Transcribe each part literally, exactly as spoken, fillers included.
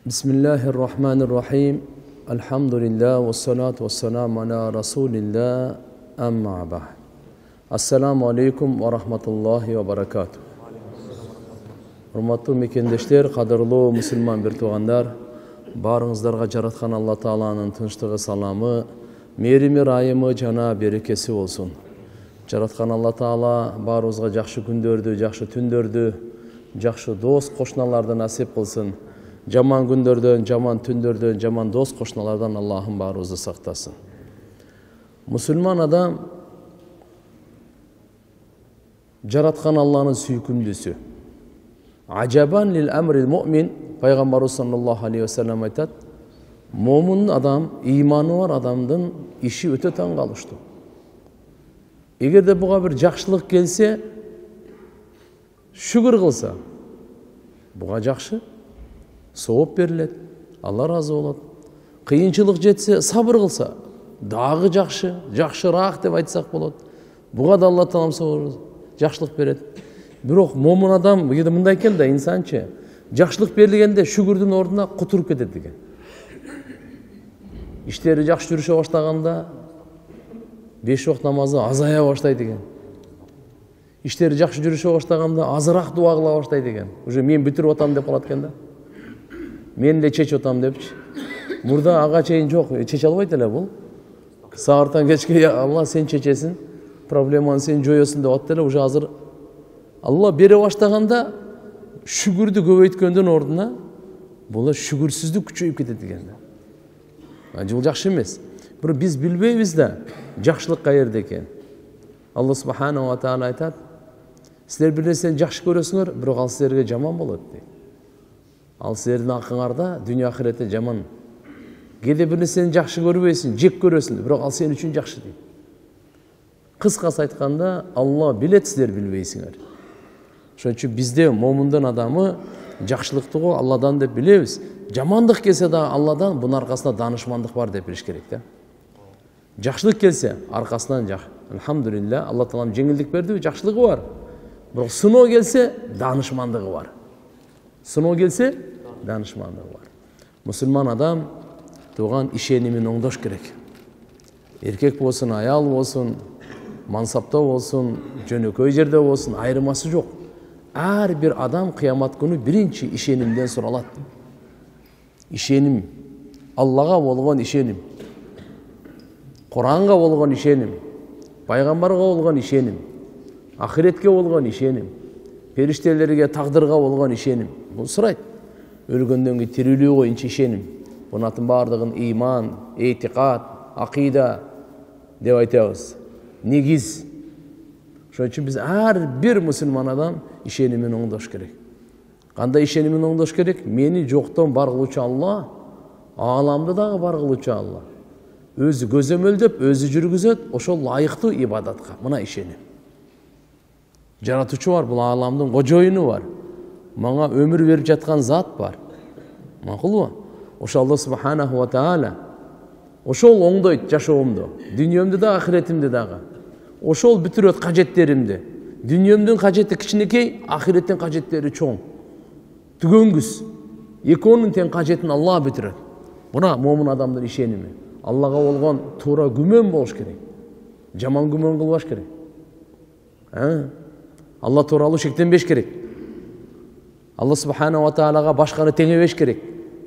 Bismillahirrahmanirrahim. Elhamdülillah ve salatu ve selamu ala Resulillah. Amma ba'd. Assalamu alaikum ve rahmatullahi ve berekatuh. Hurmatly mekendешler, qadırlı musulman bir tuğandar, barыңыздарга жараткан Алла Тааланын тынчтыгы, саламы, мерими, райымы жана берекеси болсун. Жараткан Алла Таала барыбызга жакшы күндөрдү, жакшы түндөрдү, жакшы дос кошуналарды насип кылсын. Жаман күндөрдөн, жаман түндөрдөн, жаман дос кошуналардан Аллахым барыбызды сактасын. Мусулман адам жараткан Алланын сүйкүмдүүсү. Ажабан лил амрил муъмин, пайгамбарыбыз саллаллаху алейхи ва саллям айтат, момун адам, иманы бар адамдын иши өтө таң калыштуу. Эгерде буга бир жакшылык келсе, шүгүр кылса, буга жакшы, сооп берилет, Алла разы болот. Кыйынчылык жетсе, сабыр кылса, дагы жакшы, жакшыраак деп айтсак болот. Буга да Алла Таалам жакшылык берет. Бирок момун адам мындай экен да, инсанчы, жакшылык берилгенде шүгүрдүн ордуна кутуруп кетет экен. Иштери жакшы жүрүшө баштаганда беш вакыт намазы азая баштайт экен. Иштери жакшы жүрүшө баштаганда азыраак дуа кыла баштайт экен. Уже мен бүтүрүп атам деп калат экен да. Мен де чечип атам депчи. Мурда ага чейин жок, чече албайт эле бул. Саартан кечке Алла сен чечесин, проблеманы сен жоёсун деп атты эле, уже азыр Алла бере баштаганда шүгүрдү көбөйткөндүн ордуна бул шүгүрсүздүк күчөйүп кетет экен да. Бул жакшы эмес. Бирок биз билбейбиз да жакшылык каерде экен. Алла субханаху ва таала айтат: "Силер бир нерсени жакшы көрөсүңөр, бирок ал силерге жаман болот" дейт. Ал силердин акыңарда дүйнө ахиретте жаман. Кээде бир нерсени жакшы көрбөйсүң, жек көрөсүң, бирок ал сен үчүн жакшы дейт. Кыскасы айтканда, Алла билет, силер билбейсиңер. Ошон үчүн бизде момундун адамы жакшылыкты го Алладан деп билебиз. Жамандык келсе да Алладан, бунун аркасында данышмандык бар деп билиш керек да. Жакшылык келсе, аркасынан жак. Алхамдулилlah, Алла Таалам жеңилдик берди, жакшылыгы бар. Бирок сыноо келсе, данышмандыгы бар. Сыноо келсе, данышмандыгы бар. Мусулман адам туган ишенимин оңдош керек. Эркек болсун, аял болсун, мансапта болсун, жөнөкөй жерде болсун, айырмасы жок. Ар бир адам кыямат күнү биринчи ишенимден суралат. Ишеним, Аллага болгон ишеним, Куранга болгон ишеним, пайгамбарга болгон ишеним, ахиретке болгон ишеним, периштелерге, тагдырга болгон ишеним. Бул сурайт. Өлгөндөн кийин тирүүлүү боюнча ишеним. Бунун бардыгын иман, этикад, акыйда деп айтабыз. Негиз. Ошон үчүн биз ар бир мусулман адам ишенимин оңдош керек. Кандай ишенимин оңдош керек? Мени жоктон бар кылуучу Алла, ааламды дагы бар кылуучу Алла. Өзү көзөмөлдөп, өзү жүргүзөт, ошол лайыктуу ибадатка. Мына ишеним. Жаратуучу бар, бул ааламдын кожоюну бар. Мага өмүр берип жаткан зат бар. Макулбу? Ошол Алла субханаху ва таала ошол оңдойт жашоомду, дүйнөмдү да, ахиретимди дагы. Ошол бүтүрөт кажеттеримди. Дүйнөмдүн кажети кичинекей, ахиреттин кажеттери чоң. Түгөнгүс. Экөөнүн тең кажетин Алла бүтүрөт. Мына момун адамдын ишеними. Аллага болгон туура күмөн болуш керек. Жаман күмөн кылбаш керек. Алла тууралуу шектенбеш керек. Алла субханаху ва таалага башканы теңебеш керек.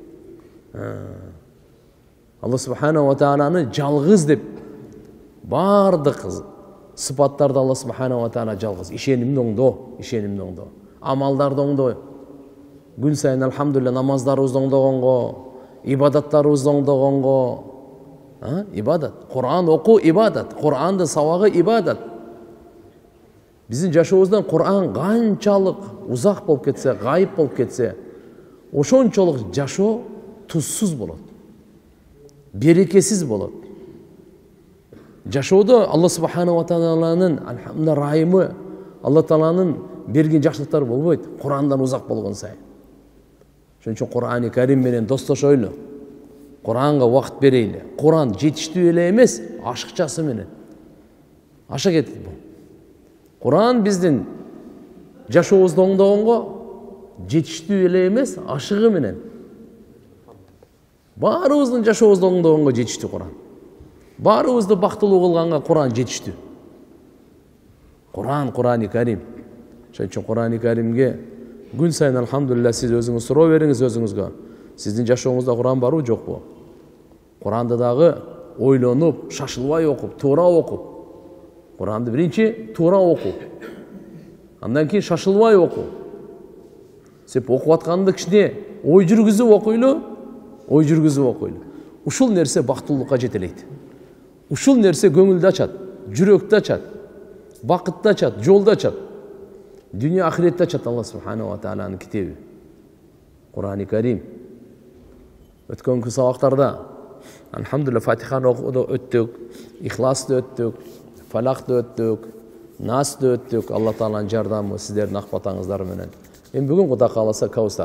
Алла субханаху ва тааланы жалгыз деп бардык сыпаттарды Алла субханаху ва таала жалгыз. Ишенимди оңдоо, ишенимди оңдоо. Амалдарды оңдоо. Күн сайын алхамдулилlah намаздарыбызды оңдогонго, ибадаттарыбызды оңдогонго, ибадат. Кур'ан окуу ибадат. Кур'андын сабагы ибадат. Биздин жашообуздан Кур'ан канчалык узак болуп кетсе, гайып болуп кетсе, ошончолук жашоо тузсуз болот. Берекесиз болот. Жашоодо Алла субханаху ва тааланын алхамдулилlah райымы, Алла Тааланын берген жакшылыктары болбойт. Кур'андан узак болгон сайын. Ошон үчүн Кур'ани Карим менен достошойлу. Кур'анга убакыт берейли. Кур'ан жетиштүү эле эмес, ашыкчасы менен. Аша кетет бул. Кур'ан биздин жашообузду оңдогонго жетиштүү эле эмес, ашыгы менен. Баарыбыздын жашообузду оңдогонго жетиштүү Куран. Баарыбызды бактылуу кылганга Куран жетиштүү. Куран, Курани Карим. Ошон үчүн Курани Каримге күн сайын алхамдулилля сиз өзүңүз суроо бериңиз өзүңүзгө. Сиздин жашооңузда Куран барбы, жокпу? Куранды дагы ойлонуп, шашылбай окуп, туура окуп. Куранды биринчи туура окуп. Андан кийин шашылбай окуп. Сеп окуп атканды кичине ой жүргүзүп окуйлу, ой жүргүзүп окуйлу. Ушул нерсе бактылуулукка жетелейт. Ушул нерсе көңүлдү ачат, жүрөктү ачат, бакытты ачат, жолду ачат. Dünya ahirette açat Allah subhanahu wa ta'ala'nın kitebi. Kur'an-ı Kerim. Ötkönki sabaklarda elhamdülillah Fatiha'nı okudu öttük, İhlas'ta öttük, Falak'ta öttük, Nas'ta öttük. Allah Ta'ala'nın jardamı sizlerin akbatanızları menen. Ben bugün Kuda kalasa Kavsar.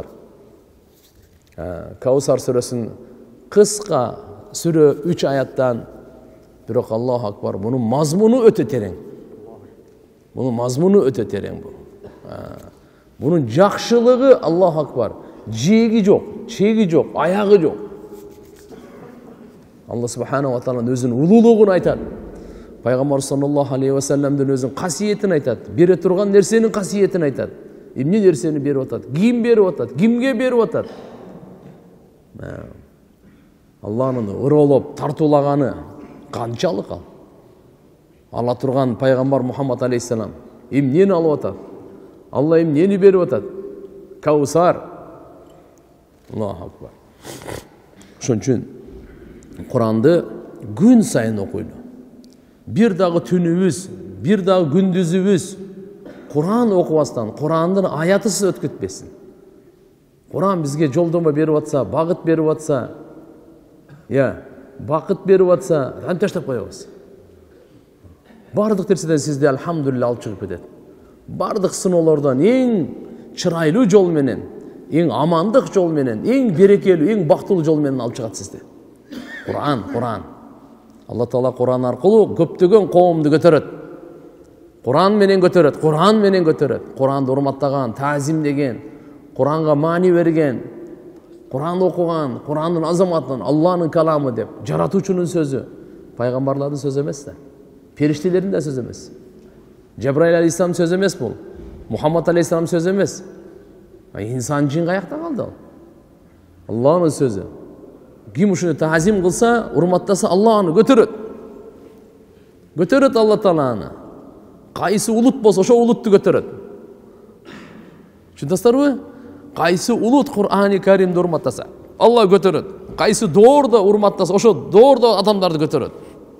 Kavsar suresinin kıska süre üç ayattan birok Allahu Akbar. Bunun mazmunu öte tereң. Bunun mazmunu öte tereң bu. Bunun jakşılığı Allahu Akbar. Jegi yok, çegi yok, ayağı yok. Allah subhanahu wa ta'ala özünün ululuğunu aytar. Peygamber sallallahu aleyhi ve sellem'den özünün kasiyetini aytar. Bere turgan nersenin kasiyetini aytar. Emne nerseni berip atat, kim berip atat, kimge berip atat. Allah'ın ırolop tartulagаны kançalık al. Allah turgan Peygamber Muhammed aleyhisselam emneni alıp atat. Allah emneni berip atat. Kavsar. Allahu Akbar. Şon üçün Kur'an'dı gün sayın okuylu. Bir dağı tünübüz, bir dağı gündüzübüz Kur'an okubastan, Kur'an'ın ayatısız ötkütmesin. Kur'an bizge joldoma berip atsa, bagıt berip atsa, ya, bakıt berip atsa, ran taştap koyabız. Bardıq tersidен sizde elhamdülillah alıp çıkıp edet. Bardıq sınavlardan en çıraylı jol menen, en amandık jol menen, en berekeli, en baktılуу jol menen alıp çıkat sizde. Kur'an, Kur'an. Allah Taala Kur'an arkılуу köptөгөн коомду көтөрөт. Kur'an menen götüröt, Kur'an menen götüröt. Kur'an'da urmattagan, tazimdegen, Kur'an'a mani bergen, Kur'an okugan, Kur'an'ın azamatının, Allah'ın kalamı dep, jaratuuchunun sözü. Peygamberlerin sözü emes da. Periştelerin de söz emes. Cebrail aleyhisselam söz emes bul. Muhammed aleyhisselam söz emes. İnsan cin kayakta kaldı o. Allah'ın sözü. Kim uşunu tazim kılsa, urmattasa Allah'ını götüröt. Götüröt Allah Taala'nı. Qaysı ulut bolsa oşo uluttu götüröt. Şundastarбы? Qaysı ulut Kur'an-ı Kerim'de urmattasa Allah götüröt. Qaysı doğruda urmattasa oşo doğruda adamlardı götüröt.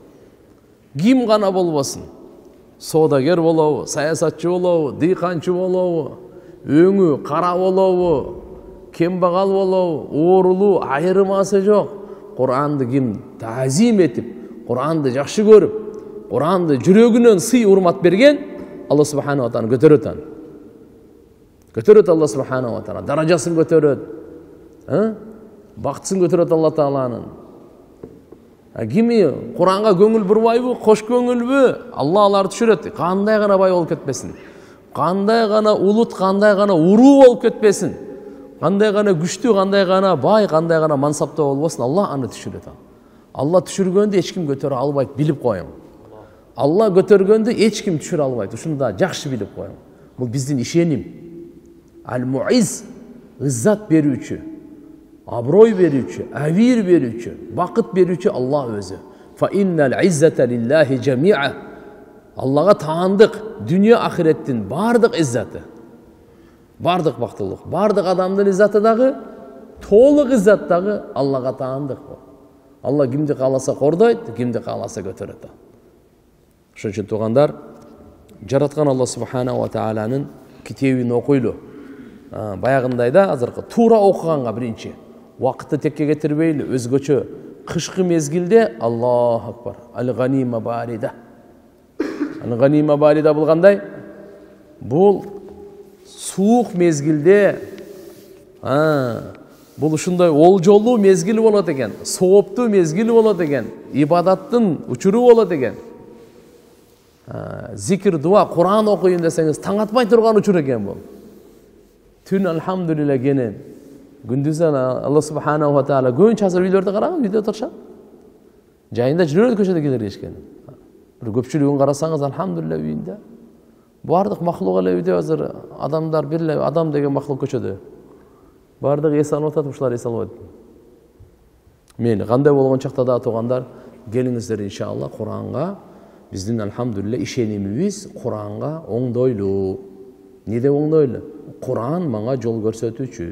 Kim gana bolbasın? Sodager bolobу, sayasatçı bolobу, dıykançı bolobу, öňü kara bolobу, kembagal bolobу, oorulu ayırması yok. Kur'an'dı kim tazim etip, Kur'an'dı jakşı görüp, Kur'an'da жүрөгүнөн сый урмат берген Allah subhanahu wa ta'ala götөрөt аны. Götөрөt Allah subhanahu wa ta'ala. Darajасын götөрөt. Бактысын götөрөt Allah Taala'nın. Kimi Kur'an'a көңүл бурбайбы, кош көңүлбү? Allah аларды түшүрөт. Кандай гана бай болуп кетпесин. Кандай гана улут, кандай гана уруу болуп кетпесин. Кандай гана күчтүү, кандай гана бай, кандай гана мансапта болбосун. Allah аны түшүрөт. Allah түшүргөндү эч ким көтөрө албайт, билип коюң. Allah götörgöndü hiç kim düşür almaydı. Şunu da jakşı bilip koyun. Bu bizden işenim. Al-Muiz, izzat berüçü, abroy berüçü, avir berüçü, bakıt berüçü Allah özü. Fa innal izzete lillahi cemi'a. Allah'a taandık. Dünya ahirettin bardık izzatı. Bardık baktılık. Bardık adamdın izzatı dağı, toğluk izzat dağı Allah'a taandık. Allah kimdi kalasa kordaydı, kimdi kalasa götürüdü. Şun üçün tuğandar, jaratkan Allah subhanahu wa ta'ala'nın kitebini okuylu. Bayağındayda azırkı tuğra okuğanға birinci. Vaqtı tekke getirbeyle, özgöçü kışkı mezgilde Allahu Akbar. Al-Ghanima barida. Al-Ghanima barida bulganday, bul suuq mezgilde, bul uşunday oljolu mezgili bolat eken, sooptu mezgili bolat eken, ibadattın uçuru bolat eken. Zikir, dua, Kur'an okuyun deseniz taң atmay turgan uçur eken bu. Tün elhamdülillah gene күндүзүн Алла субханаху ва таала көбүнчө азыр үйлөрдө караган, үйдө турушат. Жайында жүрөт көчөдө кидиришкен. Бир көпчүлүгүн карасаңыз, алхамдулилlah үйүндө. Бардык махлук эле үйдө азыр адамдар бир эле адам деген махлук көчөдө. Бардыгы эс алып атат, ушулар эс албайт. Мейли, кандай болгон чакта да туугандар, келиңиздер иншалла Куранга. Биздин алхамдулилlah ишенимибиз Куранга оңдойлуу. Неде оңдойлуу? Куран мага жол көрсөтүүчү.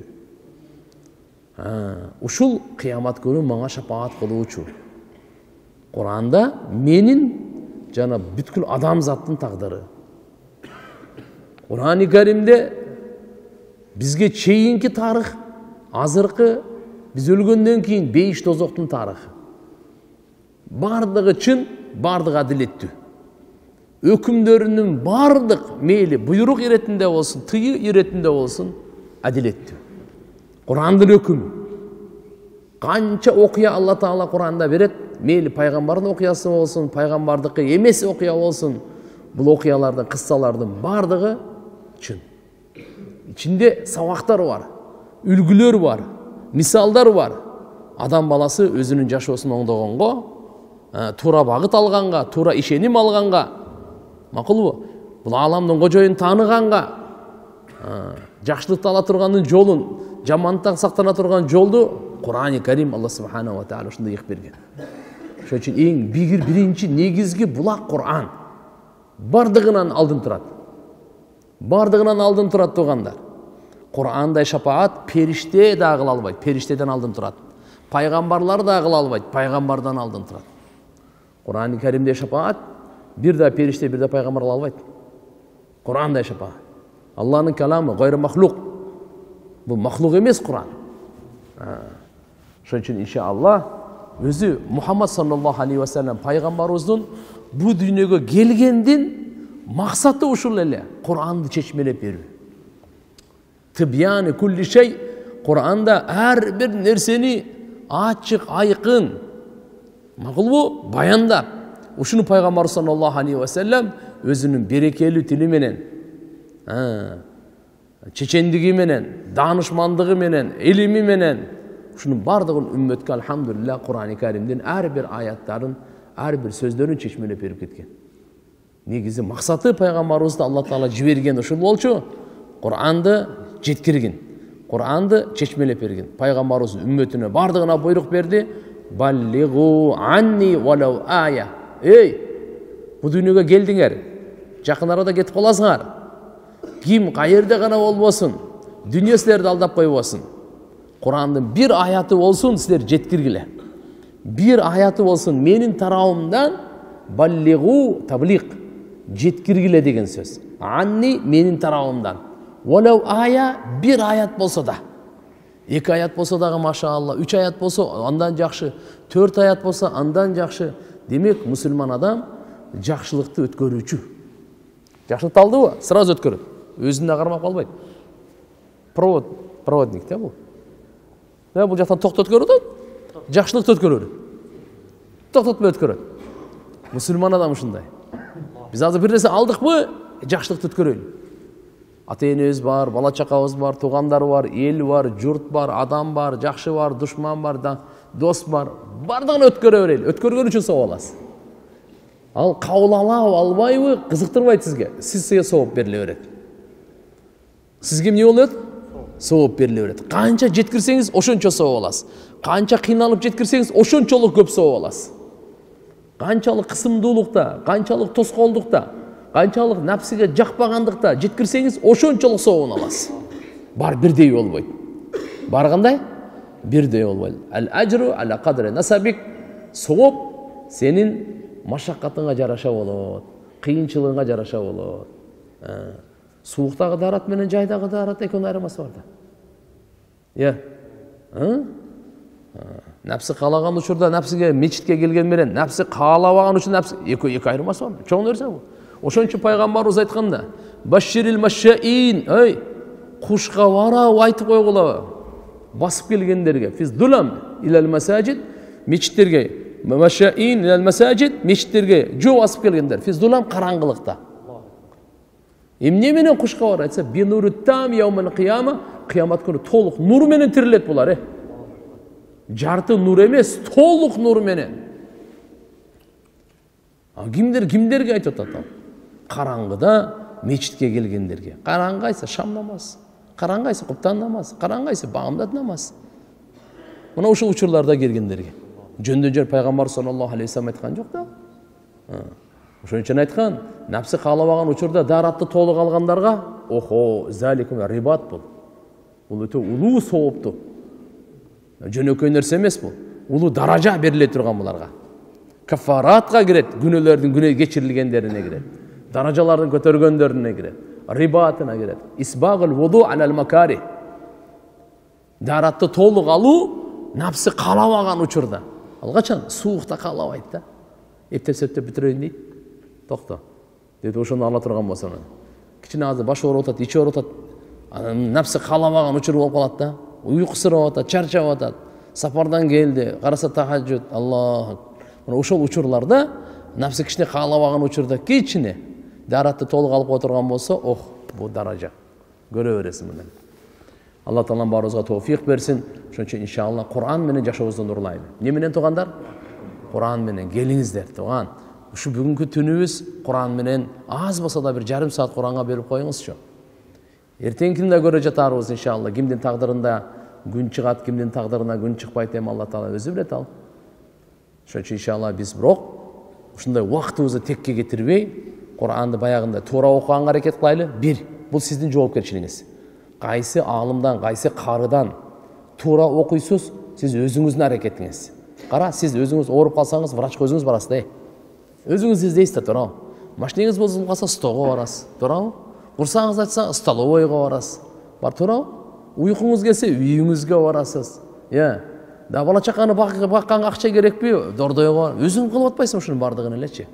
Ушул кыямат күнү мага шапаат кылуучу. Куранда менин жана бүткүл адамзаттын тагдыры. Куран-ы Каримде бизге чейинки тарых, азыркы биз өлгөндөн кийин бейиш тозоктун тарыхы. Бардыгы чын, бардыгы адилеттүү. Өкүмдөрүнүн бардык мейли буйрук иретинде болсун, тыйы иретинде болсун, адилеттүү. Курандын өкүмү. Канча окуя Алла Таала Куранда берет, мейли пайгамбардын окуясы болсун, пайгамбардыкы эмес окуя болсун, бул окуялардын, кыссалардын бардыгы чын. Ичинде сабактар бар, үлгүлөр бар, мисалдар бар. Адам баласы өзүнүн жашоосун оңдогонго, туура багыт алганга, туура ишеним алганга, макулбу? Бул аламдын кожоюн тааныганга, жакшылыкты ала тургандын жолун, жамандыктан сактана турган жолду Куран-ы Карим Алла субханаху ва таала ушундай ыйык берген. Ошон үчүн эң бигир биринчи негизги булак Куран. Бардыгынан алдын турат. Бардыгынан алдын турат туугандар. Курандай шапаат периште да кыла албайт, периштеден алдын турат. Пайгамбарлар да кыла албайт, пайгамбардан алдын турат. Куран-ы Каримде шапаат бир да периште, бир да пайгамбар кыла албайт. Курандай шапаат. Алланын каламы гайры махлук. Бул махлук эмес Куран. Ошон үчүн иншалла өзү Мухаммад саллаллаху алейхи ва саллям пайгамбарыбыздын бу дүйнөгө келгендин максаты ушул эле, Куранды чечмелеп берүү. Тибяны кулли шей, Куранда ар бир нерсени ачык, айкын, макулбу, баяндап. Ушуну пайгамбар саллаллаху алейхи ва саллям өзүнүн берекелүү тили менен, чечендиги менен, данышмандыгы менен, илими менен ушунун бардыгын үммөткө алхамдулилlah Куран-ы Каримдин ар бир аяттарын, ар бир сөздөрүн чечмелеп берип кеткен. Негизи максаты пайгамбарыбызды Алла Таала жиберген ушул болчу, Куранды жеткирген, Куранды чечмелеп берген. Пайгамбарыбыз үммөтүнө бардыгына буйрук берди. Баллигу анни валау ая. Эй, бу дүйнөгө келдиңер, жакын арада кетип каласыңар. Ким кайерде гана болбосун, дүйнө силерди алдап койбосун. Курандын бир аяты болсун, силер жеткиргиле. Бир аяты болсун менин тарабымдан, баллигу таблиг, жеткиргиле деген сөз. Анни менин тарабымдан. Валау ая, бир аят болсо да. Эки аят болсо дагы машаалла, үч аят болсо андан жакшы, төрт аят болсо андан жакшы. Демек, мусулман адам жакшылыкты өткөрүүчү. Жакшылыкты алдыбы? Сразу өткөрөт. Өзүнө кармап калбайт. Провод, проводник да бул. Да бул жактан токтот өткөрөт, жакшылыкты өткөрөт. Токтотпой өткөрөт. Мусулман адам ушундай. Биз азыр бир нерсе алдыкпы, жакшылыкты өткөрөлү. Ата-энебиз бар, бала чакабыз бар, туугандар бар, эл бар, журт бар, адам бар, жакшы бар, душман бар, дос бар. Бардыгын өткөрө берели. Өткөргөн үчүн соо аласыз. Ал кабыл алабы, албайбы, кызыктырбайт сизге. Сизге сооп бериле берет. Сизге эмне болот? Сооп бериле берет. Канча жеткирсеңиз, ошончо сооп аласыз. Канча кыйналып жеткирсеңиз, ошончолук көп сооп аласыз. Канчалык кысымдуулукта, канчалык тоскоолдукта, канчалык напсиге жакпагандыкта жеткирсеңиз, ошончолук сообун аласыз. Бар бирдей болбойт. Бар кандай? Бирдей болбойт. Ал-ажру аля кадри насабик. Сооп сенин машаккатыңа жараша болот, кыйынчылыгыңа жараша болот. Сууктагы даарат менен жайдагы даарат экөөнүн айырмасы бар да. Я. Напсы каалаган учурда напсиге мечитке келген менен напсы каалабаган үчүн напсы эки эки айырмасы бар. Чоң нерсе бул. Ошон үчүн пайгамбарыбыз айтканда, баширил машаин, ey, кушка барап айтып койгула. Басып келгендерге, физдулам илал масажид, мечиттерге, машаин илал масажид, мечиттерге жоо басып келгендер, физдулам караңгылыкта. Эмне менен кушка бар айтса, бинурут там яумал кыяма, кыямат күнү толук нур менен тирилет булар, э. Жарты нур эмес, толук нур менен. А кимдер кимдерге айтып атат? Караңгыда мечитке келгендерге. Караңгайсы шам намаз, караңгайсы куптан намаз, караңгайсы багымдат намаз. Мына ушул учурларда келгендерге. Жөндөн жер пайгамбар саллаллаху алейхи вассалам айткан жок да. Ошон үчүн айткан, напсы каалабаган учурда даратты толук алгандарга, охо, заликум рибат бул. Бул өтө улуу соопту. Жөнөкөй нерсе эмес бул. Улуу даража бериле турган буларга. Кафаратка кирет, күнөөлөрдүн күнөө кечирилгендерине кирет. Даражалардын көтөргөндөрүнө кирет. Рибатына кирет. Исбагыл вуду алал макари. Даратты толук алуу напсы каалабаган учурда. Ал качан суукта каалабайт да. Эптеп-септеп бүтүрөйүн дейт. Токто. Деди ошону ала турган болсо. Кичине азыр башы ооруп атат, ичи ооруп атат. Анан напсы каалабаган учур болуп калат да. Уйкусуроп атат, чарчап атат. Сапардан келди, караса тахажжуд. Аллах. Мына ошол учурларда напсы кичине каалабаган учурда кичине даратты толук алып отурган болсо, ох, бул даража. Көрө бересиң мына. Алла Таалам баарыбызга товфик берсин. Ошон үчүн иншалла Кур'ан менен жашообузду нурлайлы. Не менен туугандар? Кур'ан менен келиңиздер тууган. Ушу бүгүнкү түнүбүз Кур'ан менен аз болсо да бир жарым саат Кур'анга берип коюңузчу. Эртеңкини да көрө жатарбыз иншалла. Кимдин тагдырында күн чыгат, кимдин тагдырына күн чыкпайт, эми Алла Таала өзү билет ал. Ошон үчүн иншалла биз бирок ушундай убактыбызды текке кетирбей, Кур'анды баягында туура окуганга аракет кылайлы. Бир, бул сиздин жоопкерчилигиңиз. Кайсы аалымдан, кайсы карыдан туура окуйсуз, сиз өзүңүздүн аракетиңиз. Кара, сиз өзүңүз ооруп калсаңыз, врачка өзүңүз барасыз да. Өзүңүз издейсиз да, туурабы? Машинеңиз бузулуп калса, стого барасыз, туурабы? Курсагыңыз ачса, столовойго барасыз. Бар, туурабы? Уйкуңуз келсе, үйүңүзгө барасыз. Э, да бала чаканы бакканга акча керекпи? Дордойго, өзүң кылып атпайсың ушунун бардыгын элечи.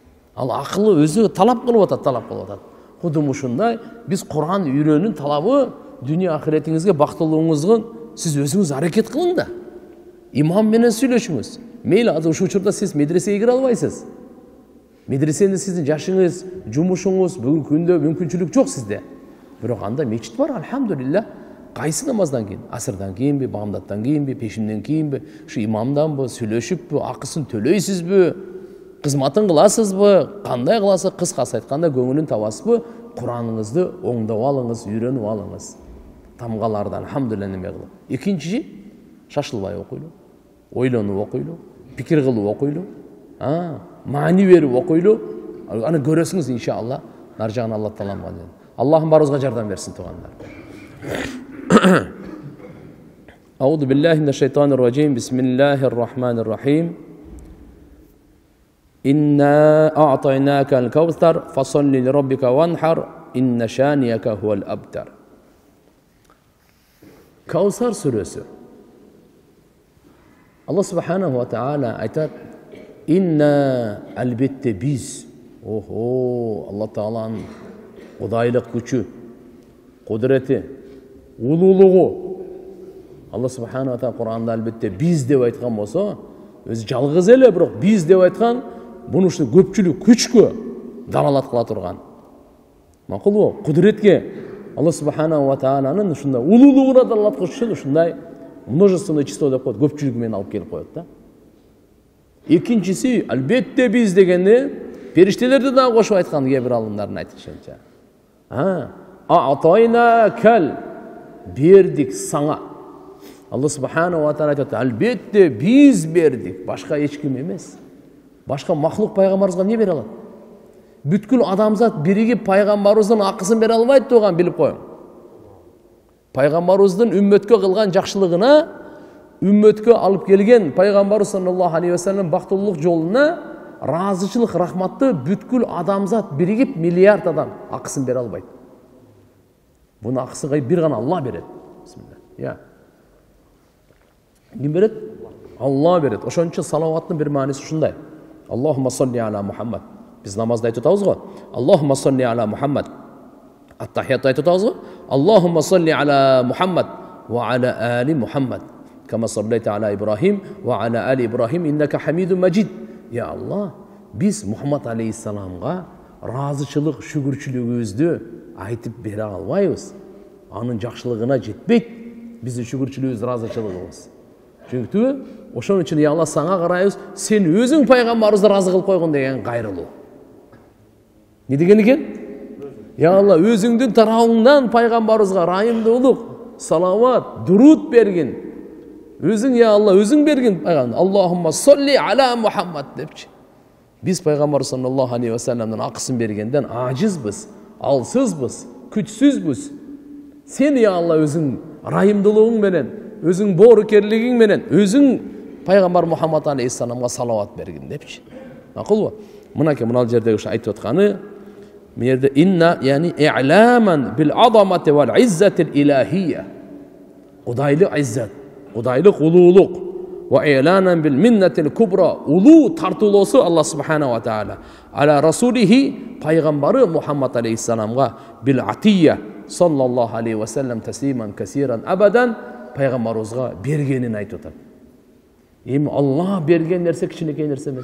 Ал акылы өзү талап кылып атат, талап кылып атат. Кудум ушундай, биз Кур'ан үйрөнүүнүн талабы дүйнө ахиретиңизге бактылуулугуңузга сиз өзүңүз аракет кылың да. Имам менен сүйлөшүңүз. Мейли, азыр ушул учурда сиз медресеге кире албайсыз. Медреседе сиздин жашыңыз, жумушуңуз, бүгүнкү күндө мүмкүнчүлүк жок сизде. Бирок анда мечит бар, алхамдулилла. Кайсы намаздан кийин? Асырдан кийинби, бамдаттан кийинби, пешинден кийинби, ушу имамданбы, сүйлөшүппү, акысын төлөйсүзбү, кызматын кыласызбы, кандай кыласыз? Кыскасы айтканда көңүлүн табасызбы? Кураныңызды оңдоп алыңыз, үйрөнүп алыңыз. Тамгалардан алхамдулилла неме кылып. Экинчи, шашылбай окуйлу, ойлонуп окуйлу, пикир кылып окуйлу, а, маани берип окуйлу. Аны көрөсүңүз иншалла. Нар жагын Алла Таалам кылды. Аллахым баарыбызга жардам берсин туугандар. Аузу биллахи минаш шайтанир раджим. Бисмиллахир рахманир рахим. Инна а'тайнакал кавсар фасалли лираббика ванхар инна шанияка хувал абтар. Кавсар сүрөсү. Алла субханаху ва таала айтат: Инна албетте биз. Охо, Алла Тааланын кудайлык күчү, кудурети, улуулугу. Алла субханаху ва таала Кур'анда албетте биз деп айткан болсо, өзү жалгыз эле, бирок биз деп айткан, буну ушу көпчүлүк күчкө далалат кыла турган. Макулбу? Кудуретке Алла субханаху ва тааланын ушундай улуулугуна далалат кылыш үчүн ушундай множественное число деп коет, көпчүлүгү менен алып келип коет да. Экинчиси, албетте биз дегенде периштелерди да кошуп айткан кээ бир алымдардын айтышынча. А, атайна кал, бердик саңа. Алла субханаху ва таала айтат: албетте биз бердик, башка эч ким эмес. Башка махлук пайгамбарыбызга эмне бере алат? Бүткүл адамзат биригип пайгамбарыбыздын акысын бере албайт турган, билип коюң. Пайгамбарыбыздын үммөткө кылган жакшылыгына, үммөткө алып келген пайгамбар саллаллаху алейхи ва саллям бактылуулук жолуна разычылык, рахматты бүткүл адамзат биригип миллиард адам акысын бере албайт. Буну акысын бир гана Алла берет. Бисмилlah. Я. Ким берет? Алла берет. Ошон үчүн салаваттын бир мааниси ушундай. Аллахумма салли ала Мухаммад. Биз намазда айтып атабыз го. Аллахумма салли ала Мухаммад. Ат-тахиятта айтып атабыз го. Аллахумма салли ала Мухаммад ва ала али Мухаммад. Кама саллайта ала Ибрахим ва ала али Ибрахим иннака хамидун маджид. Я Алла, биз Мухаммад алейхиссаламга разычылык, шүгүрчүлүгүбүздү айтып бере албайбыз. анын жакшылыгына жетпейт биздин шүгүрчүлүгүбүз, ыраазычылыгыбыз. Чүнкү ошон үчүн Алла сага карайбыз, сен өзүң пайгамбарыбызды ыраазы кылып койгон деген кайрылуу. Не деген экен? Я Алла, өзүңдүн тарабыңдан пайгамбарыбызга райымдуулук, салават, дуруд бергин. Өзүң, я Алла, өзүң бергин. Аллахумма солли аля Мухаммад депчи. Биз пайгамбар саллаллаху алейхи ва салламдын акысын бергенден ажизбыз, алсызбыз, күчсүзбүз. Сен, я Алла, өзүң райымдуулугуң менен, өзүң боорукерлигиң менен, өзүң пайгамбар Мухаммад алейхиссаламга салават бергин депчи. Макулбу? Мынакей мына жерде ушу айтып атканы, bu yerde inna yani i'laman bil azamati vel izzati ilahiyye. Kudaylık izzet, kudaylık ululuk ve i'lanan bil minnetil kubra. Ulu tartılısı Allah subhanahu wa ta'ala. Ala rasulihi paygamberi Muhammed aleyhisselam'a bil atiyye sallallahu aleyhi ve sellem teslimen kesiren abadan peygamberimizga bergenini aytып атат. Эми Allah bergen nerse кичинекей нерсе эмес.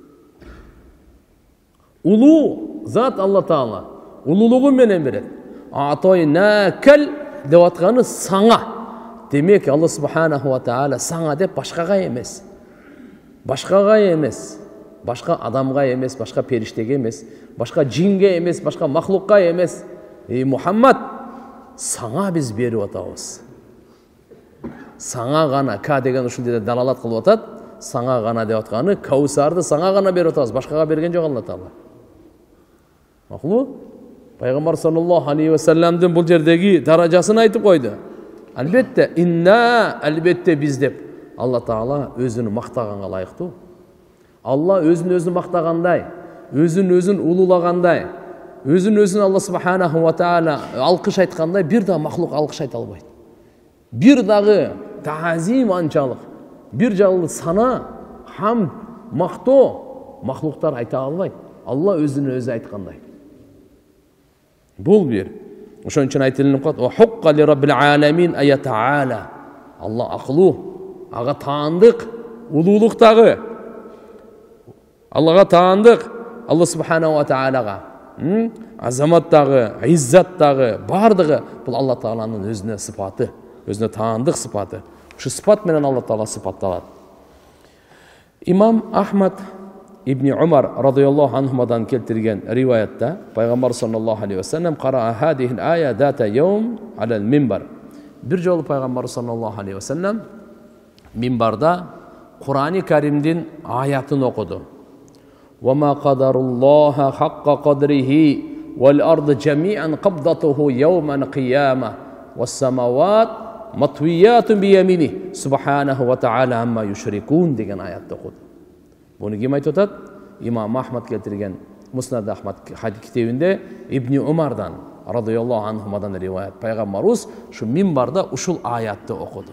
Ulu zat Allah Taala ululuğu menen berет. Atoynakal деп атканы саңа. Демек Allah Subhanahu wa Taala саңа деп башкага эмес. Башкага эмес. Башка адамга эмес, башка периштеге эмес, башка жинге эмес, башка махлукка эмес. Ey Muhammed, саңа биз берип атабыз. Саңа гана, ка деген ушул жерде далалат кылып атат. Саңа гана деп атканы Каусарды саңа гана берип атабыз, башкага берген жок Алла Таала. Макулбу? Пайгамбар саллаллаху алейхи ва салламдын бул жердеги даражасын айтып койду. Албетте, инна, албетте биз деп Алла Таала өзүнү мактаганга ылайыктуу. Алла өзүн өзү мактагандай, өзүн өзүн улулагандай, өзүн өзүн Алла Subhanahu wa Taala алкыш айткандай бир да махлук алкыш айта албайт. Бир дагы таазим анчалык, бир жалы сана, хам, мактоо махлуктар айта албайт. Алла өзүнө өзү айткандай. Бул бир. Ошон үчүн айтылып калат: "Ва хукка ли раббил аламин ая таала." Алла акылуу, ага таандык, улуулуктагы. Аллага таандык, Алла Subhanahu wa Taalaga. Азаматтагы, иззаттагы, бардыгы бул Алла Тааланын өзүнө сыпаты, өзүнө таандык сыпаты. Ушу сыпат менен Алла Таала сыпатталат. Имам Ахмад ибн Умар радıyallahu anhumadan keltirген риваятта Пайгамбар sallallahu aleyhi ve sellem qara'a hadihil aya data yawm alal minbar. Bir жолу Пайгамбар sallallahu aleyhi ve sellem minbarda Kur'an-ı Kerim'din ayatını okudu. وَمَا قَدَرُ اللّٰهَ حَقَّ قَدْرِهِ وَالْأَرْضِ جَمِيعًا قَبْضَتُهُ يَوْمًا قِيَامًا وَالسَّمَوَاتِ مَطْوِيَّاتٌ بِيَمِينِهِ سُبْحَانَهُ وَتَعَالَى عَمَّا يُشْرِكُونَ деген аятты okudu. Bunu kim aytып атат? İmam Ahmad keltirgen Musnad Ahmad kitebinde İbn Umar'dan radıyallahu anhumadan rivayet. Peygamberimiz şu minbarda uşul ayatты okudu.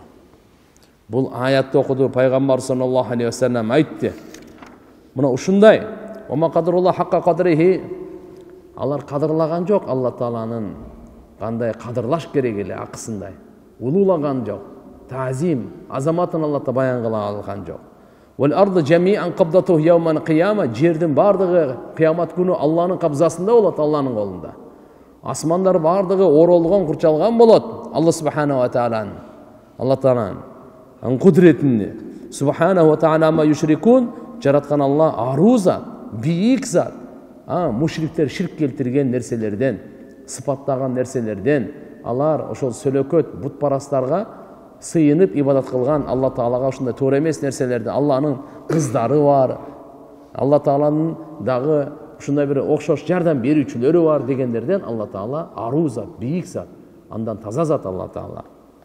Bul ayatты okudu. Peygamber sallallahu aleyhi ve sellem aytты. Buna uşunday. Oma kadrullah hakka kadrihi. Alар kadırlagan жоқ Allah Taala'nın qanday kadırlaş керек эле акысындай. Улуулаган жоқ. Тазим, азаматын Аллахта баян кыла алган жоқ. Wal ardı jami'an qabdatuhu yawman qiyama. Жердин бардыгы кыямат күнү Алланын кабзасында болот, Алланын колунда. Асмандар бардыгы оролгон, курчалган болот. Алла Subhanahu wa Ta'ala'nın. Allah Ta'ala'nın kudretini. Subhanahu wa Ta'ala ma yushrikun. Жараткан Алла аруу зат, бийик зат. А, мушриктер ширк келтирген нерселерден, сыпаттаган нерселерден, алар ошол сөлөкөт бутпарастарга сыйынып ибадат кылган Алла Таалага ушундай туура эмес нерселерди. Алланын кыздары бар. Алла Тааланын дагы ушундай бир окшош жардам берүүчүлөрү бар дегендерден Алла Таала аруу зат, бийик зат. Андан таза зат Алла Таала.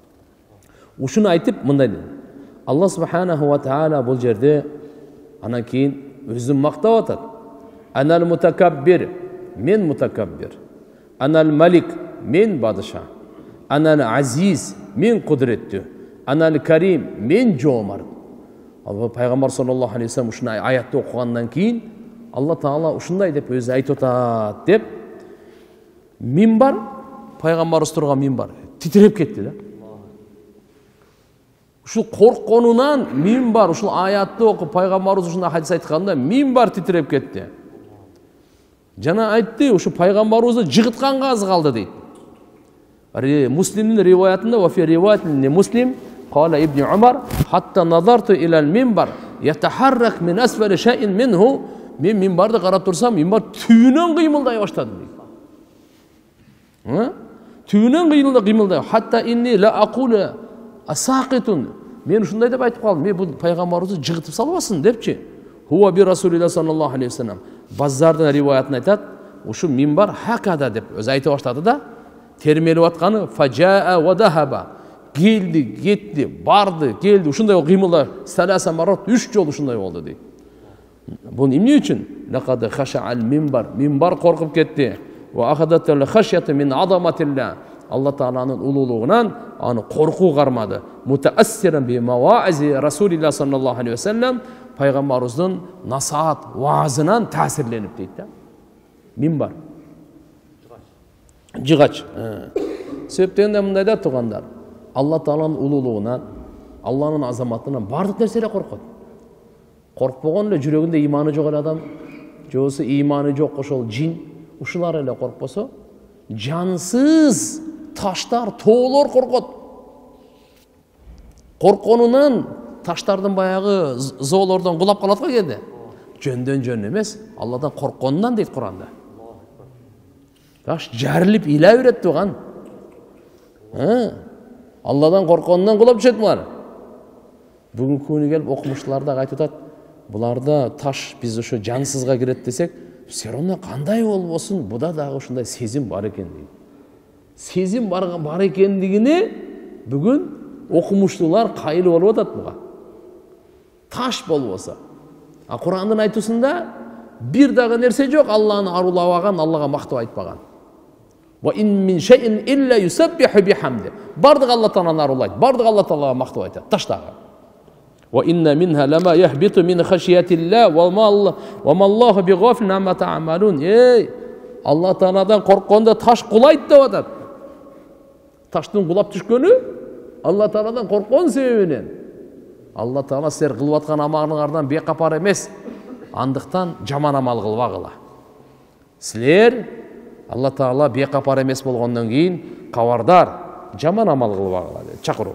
Ушуну айтып мындай dedi. Алла Subhanahu wa Ta'ala бул жерде анан кийин өзүн мактап атат. Анал мутакаббир, мен мутакаббир. Анал малик, мен бадыша. Анал азиз, мен кудреттүү. Анал карим, мен жоомарт. Ал Пайгамбар саллаллаху алейхи ва саллям ушундай аятты окугандан кийин Алла Таала ушундай деп өзү айтып атат деп минбар, Пайгамбарыбыз турган минбар титиреп кетти да. Ушул коркконунан минбар ушул аятты окуп Пайгамбарыбыз ушундай хадис айтканда минбар титиреп кетти. Жана айтты, ушу Пайгамбарыбызды жыгытканга аз калды дейт. Muslim'in rivayetinde ve fi rivayetinde Muslim قال ابن عمر حتى نظرت إلى المنبر يتحرك من أسفل شيء منه. Men minbarda qarap tursam, minbar tüyünен кыймылдай баштады дейт. Tüyünен кыймылдай. Hatta inni la aqulu asaqitun. Men ушундай деп айтып калдым. Мен бул пайгамбарыбызды жыгытып салбасын депчи. Huwa bi Rasulillah sallallahu aleyhi ve sellem. Bazzarдан риwayatын айтат. Ушу минбар хакада деп өзү айта баштады да. Термелип атканы фажаа ва дахаба. Келди, кетти, барды, келди. Ушундай кыймылдар. Саласа марат үч жолу ушундай болду дейт. Бул эмне үчүн? Лакад хашаал минбар. Минбар коркуп кетти. Ва ахадатул хашята мин азаматилла. Алла Тааланын улуулугунан аны коркуу кармады. Мутаассиран би маваази Расулилlah sallallahu aleyhi ve sellem. Пайгамбарыбыздын насаат, ваазынан таасирленип дейт да. Минбар. Жыгач. Себептен да мындай да тугандар. Алла Тааланын улуулугунан, Алланын азаматынан бардык нерселер коркот. Коркпогон эле жүрөгүндө иманы жок эле адам, жобосу иманы жок ошол жин, ушулар эле коркпосо, жансыз таштар, тоолор коркот. Корконунан таштардын баягы зоолордон кулап калат го кээде. Жөндөн жөн эмес, Алладан коркконунан дейт Куранда. Таш жарылып иле берет туган. Алладан коркконунан кулап түшөт булар. Бүгүнкү күнү келип окумуштуулар да айтып атат. Буларда таш биз ошо жансызга кирет десек, все равно кандай болбосун, буда дагы ушундай сезим бар экен дейт. Сезим бар бар экендигине бүгүн окумуштуулар кайыл болуп атат буга. Таш болбосо. А Курандын айтуусунда бир дагы нерсе жок Алланы арулабаган, Аллага мактап айтпаган. Ва ин мин шейин илля юсаббиху бихамди. Бардык Алла Тааланы арулайт, бардык Алла Таалага мактап айтат. Таштагы. وإن منها لما يهبط من خشية الله وما الله بغافل عما تعملون. Ey, Allah Taaladan korkkonda taş kulayt деп атат. Таштын кулап түшкөнү Allah Taaladan korkкон себебинен. Allah Taala силер кылып аткан амалыңардан бейкапар эмес. Андыктан жаман амал кылбагыла. Силер Allah Taala бейкапар эмес болгондон кийин кабардар, жаман амал кылбагыла деп чакыруу.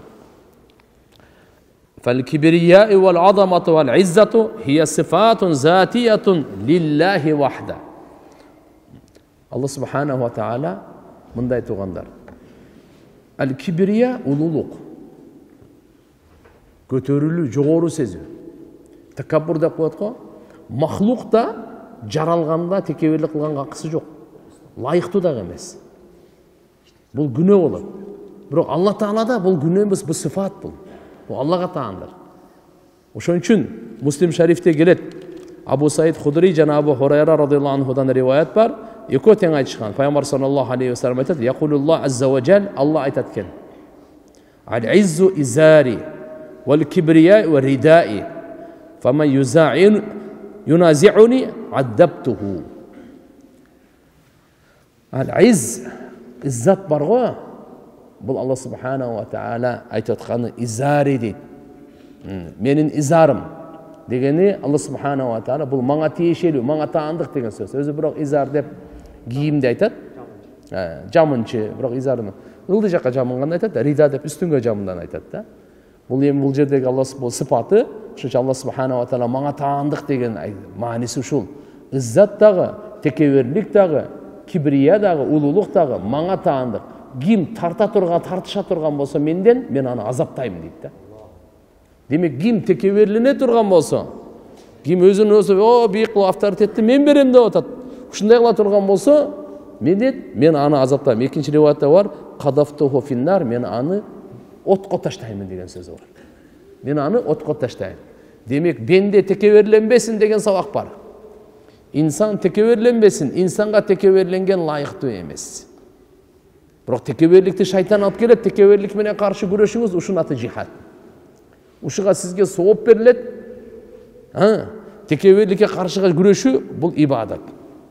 فالكبرياء والعظمة والعزة هي صفات ذاتية لله وحده. الله سبحانه وتعالى мындай тугандар. Al-kibriya улуулук. Көтөрүлүү, жогору сезүү. Такаббур деп коет го. Махлукта жаралганда текеберлик кылганга акысы жок. Лайыктуу да эмес. Бул күнөө болот. Бирок Алла Таалада бул күнөө эмес, бул сифат бул. Bu Allah'a taandır. Ошон үчүн Муслим шарифте келет. Абу Саид Худри жана Абу Хурайра радыйаллаху анхудан риwayat бар. Экөө тең айтышкан. Пайгамбар саллаллаху алейхи ва саллям айтат: "Якулуллах азза ва жал", Алла айтат экен. "Ал-иззу изари вал кибрия ва ридаи. Фаман юзаин юнази'уни аддабтуху." Ал-изз, иззат бар го. Бұл Алла Субханаху ва Таала айтып атканы изари дейт. Менин изарым дегени Алла Субханаху ва Таала бұл маңа тиешелүү, маңа таандык деген сөз. Өзү бирок изар деп кийимди айтат. Жамынчы, бирок изарым. Ылдый жакка жамынганда айтат, рида деп үстүнгө жамындан айтат да. Бул эми бул жердеги Алла бул сыпаты, ошо Алла Субханаху ва Таала маңа таандык деген мааниси ушул. Иззат дагы, текеберлик дагы, кибрия дагы, улуулук дагы маңа таандык. Ким тарта турган, тартыша турган болсо менден, мен аны азаптайм дейт да. Демек ким текеберлене турган болсо, ким өзүн өзү о бийик кылып авторитетти мен берем деп атат. Ушундай кыла турган болсо, мен мен аны азаптайм. Экинчи риwayatта бар, кадафтуху финнар, мен аны отко таштайм деген сөзү бар. Мен аны отко таштайм. Демек бенде текеберленбесин деген сабак бар. Инсан текеберленбесин, инсанга текеберленген лайыктуу эмес. Бирок текеберликти шайтан алып келет, текеберлик менен каршы күрөшүңүз, ушунун аты жихад. Ушуга сизге сооп берилет. Ha, текеберликке каршы күрөшүү бул ибадат.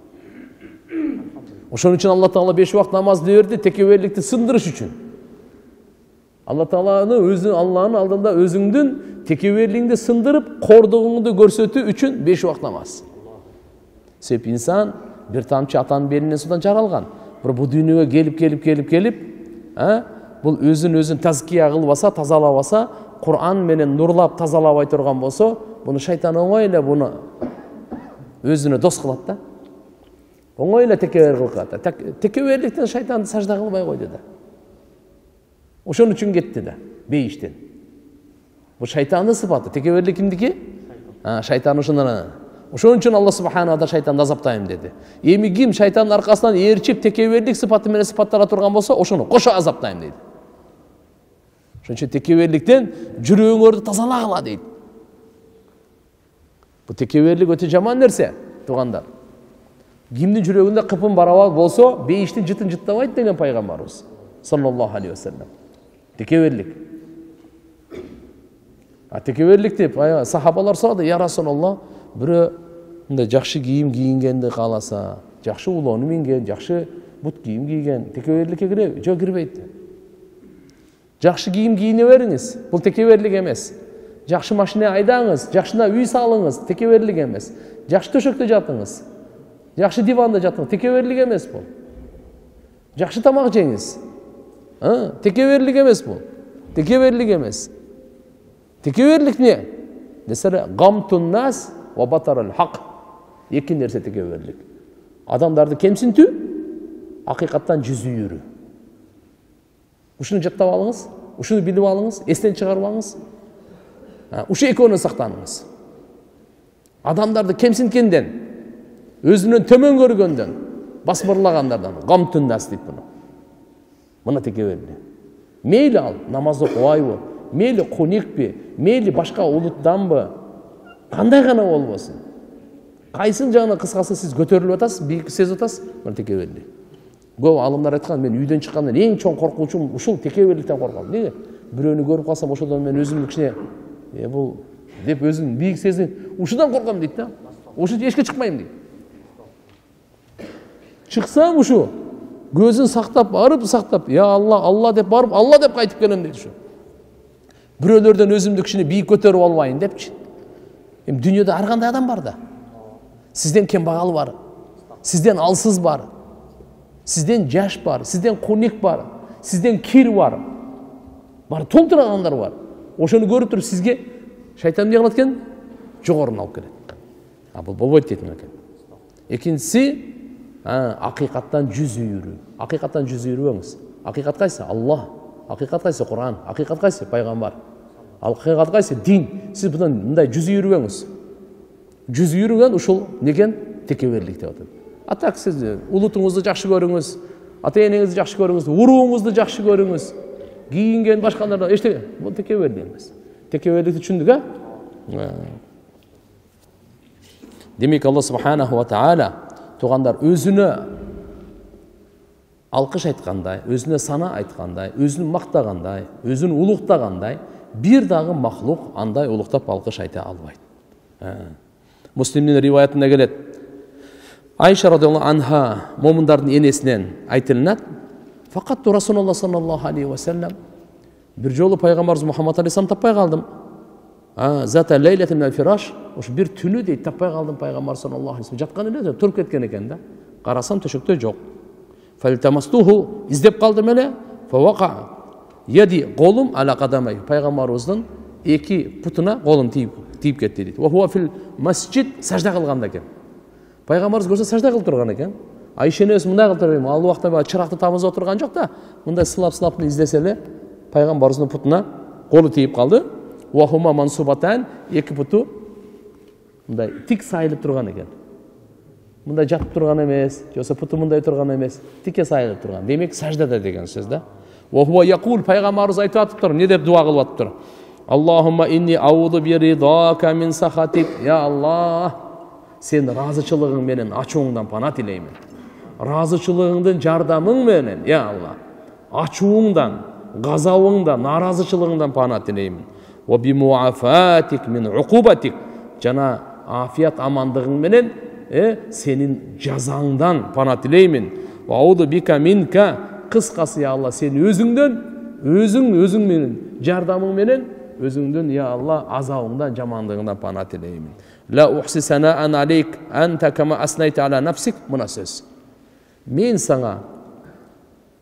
Ошон үчүн Алла Таала беш убакыт намазды берди, текеберликти сындырыш үчүн. Алла Тааланы өзү Алланын алдында өзүңдүн текеберлигиңди сындырып, кордугуңду көрсөтүү үчүн беш убакыт намаз. Себеп инсан бир тамчы атанын белинен судан жаралган. Бул дүйнөгө келип келип келип келип Бұл өзін өзін тазкия кылып алса, тазалап алса, Құран менен нурлап тазалап айтырған болса, бұны шайтан оңайлап бұны өзіне дос қылады да. Оңайлап текебер кылып калат. Текеберликтен шайтанды сажда кылбай койду да. Ошон үчүн кетти да, бейиштен. Бұл шайтанды сыпаты. Текеберлик кимдики? Шайтан ушундан. Ошон үчүн Алла субхана ва таала шайтанды азаптайм деди. Эми ким шайтандын аркасынан ээрчип текеберлик сыпаты менен сыпаттара турган болсо, ошону кошо азаптайм дейт. Ошон үчүн текеберликтен жүрөгүңөрдү тазалагыла дейт. Бул текеберлик өтө жаман нерсе, туугандар. Кимдин жүрөгүндө кыпын барабат болсо, бейиштин жытын жыттабайт деген пайгамбарыбыз саллаллаху алейхи ва саллям. Текеберлик. А текеберлик деп сахабалар сурады, я Расулаллах, бирөө мындай жакшы кийим кийингенди кааласа, жакшы улоону минген, жакшы бут кийим кийген, текеберликке киреби? Жок, кирбейт. Жакшы кийим кийине бериңиз, бул текеберлик эмес. Жакшы машина айдаңыз, жакшына үй салыңыз, текеберлик эмес. Жакшы төшөктө жатыңыз, жакшы диванда жатыңыз, текеберлик эмес бул. Жакшы тамак жеңиз. Текеберлик эмес бул. Текеберлик эмес. Текеберлик не? Десере гамтун нас ва батарал хак. Эки нерсе текеберлик. Адамдарды кемсинтүү, акыйкаттан жүз үйүрүү. Ушуну жаттап алыңыз, ушуну билип алыңыз, эстен чыгарып алыңыз. Ушу экөөнү сактаныңыз. Адамдарды кемсинткенден, өзүнөн төмөн көргөндөн, басмырлагандардан, гамтун нас дейт буну. Мына текеберлик. Мейли ал намаз окубайбы, мейли куникпи, мейли башка улуттанбы, кандай гана болбосун. Кайсын жагына кыскасы сиз көтөрүлүп атасыз, бийик сезип атасыз, мына текеберлик. Көп алымдар айткан, мен үйдөн чыккандан эң чоң коркунучум ушул текеберликтен корком. Неге? Бирөөнү көрүп калсам, ошодон мен өзүмдү кичине е бул деп өзүм бийик сезип, ушудан корком дейт да. Ушу эшикке чыкпайм дейт. Чыксам ушу көзүн сактап, барып сактап, я Алла, Алла деп барып, Алла деп кайтып келем дейт ушу. Бирөөлөрдөн өзүмдү кичине бийик көтөрүп албайын депчи. Эми дүйнөдө ар кандай адам бар да. Сизден кембагал бар, сизден алсыз бар, сизден жаш бар, сизден куник бар, сизден кир бар. Бар толтура адамдар бар. Ошону көрүп туруп сизге шайтан эмне кылат экен? Жогорун алып келет. А бул болбойт дейт экен. Экинчиси, акыйкаттан жүз үйүрүү. Акыйкаттан жүз үйрүбөңүз. Акыйкат кайсы? Аллах. Акыйкат кайсы? Куран. Акыйкат кайсы? Пайгамбар. Акыйкат кайсы? Дин. Сиз мындан мындай жүз үйрүбөңүз. Жүз үйрүгөн ушул некен? Текеберлик деп атат. А так сиз улутуңузду жакшы көрүңүз, ата энеңизди жакшы көрүңүз, урууңузду жакшы көрүңүз. Кийинген башкалардан эчтеке, бул текеберлик эмес. Текеберликти түшүндүк, а? Демек Алла субханаху ва таала тугандар өзүнө алкыш айткандай, өзүнө сана айткандай, өзүн мактагандай, өзүн улуктагандай, бир дагы махлук андай улуктап алкыш айта албайт. Муслимдин риваятында келет. Айша радиаллаху анха момундардын энесинен айтылынат. Факат Расулуллах саллаллаху алейхи ва саллям бир жолу пайгамбарыбыз Мухаммад алейхиссалам таппай калдым. Зата лейлатин мин фираш, ушу бир түнү дейт таппай калдым пайгамбар саллаллаху алейхи ва саллям. Жаткан эле туруп кеткен экен да. Карасам төшөктө жок. Фалтамастуху издеп калдым эле. Фавака яди колум ала кадамай. Пайгамбарыбыздын эки путуна колум тийип тийип кетти дейт. Ва хуа фил масжид сажда кылганда экен. Пайгамбарыбыз көрсө сажда кылып турган экен. Айша энебиз мындай кылып турбайбы? Ал убакта баягы чыракты тамызып отурган жок да. Мындай сылап-сылап издесе эле пайгамбарыбыздын путуна колу тийип калды. Ва хума мансубатан, эки путу мындай тик сайылып турган экен. Мындай жатып турган эмес, жоксо путу мындай турган эмес, тикке сайылып турган. Демек саждада деген сөз да. Ва хуа якул, пайгамбарыбыз айтып атыптыр, не деп дуа кылып атыптыр? Аллахумма инни ауду би ридака мин сахатик. Я Аллах, сен разычылыгың менен ачууңдан пана тилеймин. Разычылыгыңдын жардамың менен, я Аллах, ачууңдан, газабыңдан, наразычылыгыңдан пана тилеймин. Ва би муафатик мин уқубатик. Жана афият амандыгың менен э сенин жазаңдан пана тилеймин. Ва ауду бика минка. Кыскасы, я Аллах, сен өзүңдөн, өзүң өзүң менен, жардамың менен өзүңдөн, я Аллах, азабыңдан, жамандыгыңдан пана тилеймин. La uhsi sana'an aleyk anta kama asnayta ala nafsik. Мына сөз. Мен саңа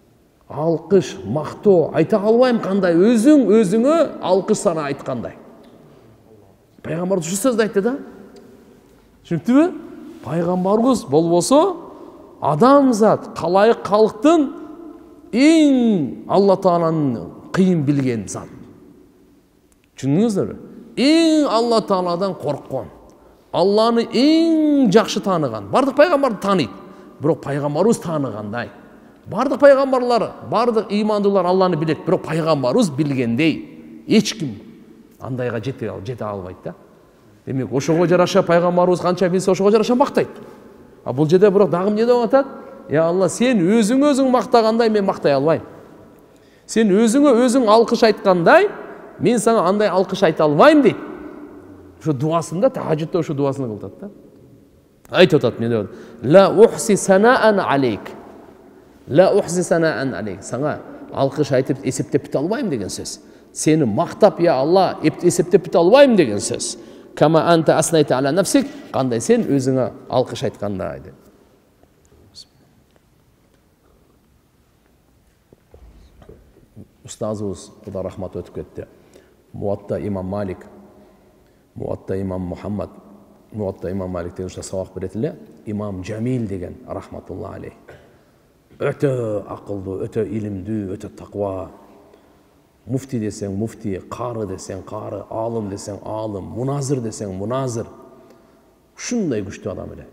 алкыш, мактоо айта албайм кандай, өзүң өзүңө алкыш сана айткандай. Пайгамбарыбыз ушу сөздү айтты да. Түшүнүктүбү? Пайгамбарыбыз болбосо адамзат, калайык калктын эң Алла Тааланын кыйын билген зат. Түшүндүңүздөрбү? Эң Алла Тааладан корккон, Алланы эң жакшы тааныган. Бардык пайгамбарды тааныйт, бирок пайгамбарыбыз тааныгандай. Бардык пайгамбарлар, бардык ыймандуулар Алланы билет, бирок пайгамбарыбыз билгендей эч ким андайга жете жете албайт да. Демек, ошого жараша пайгамбарыбыз канча билсе, ошого жараша мактайт. А бул жерде бирок дагы эмне деп атат? Я Алла, сен өзүң өзүң мактагандай мен мактай албайм. Сен өзүңө өзүң алкыш айткандай, мен сага андай алкыш айта албайм дейт. Ошо дуасында, тахажжудда ошо дуасын кылат да. Айтып атат эмне деп? Ла ухси санаан алейк. Ла ухси санаан алейк. Сага алкыш айтып эсептеп бите албайм деген сөз. Сени мактап, я Алла, эсептеп бите албайм деген сөз. Кама анта аснайта ала нафсик, кандай сен өзүңө алкыш айткандай деп. Устазыбыз, Кудай рахмат өтүп кетти. Муатта имам Малик, Муатта имам Мухаммад, Муатта имам Малик деген сабак берет эле, имам Джамил деген рахматулла алейх. Өтө акылдуу, өтө илимдүү, өтө таква. Муфти десең муфти, кары десең кары, алым десең алым, муназир десең муназир. Ушундай күчтүү адам эле.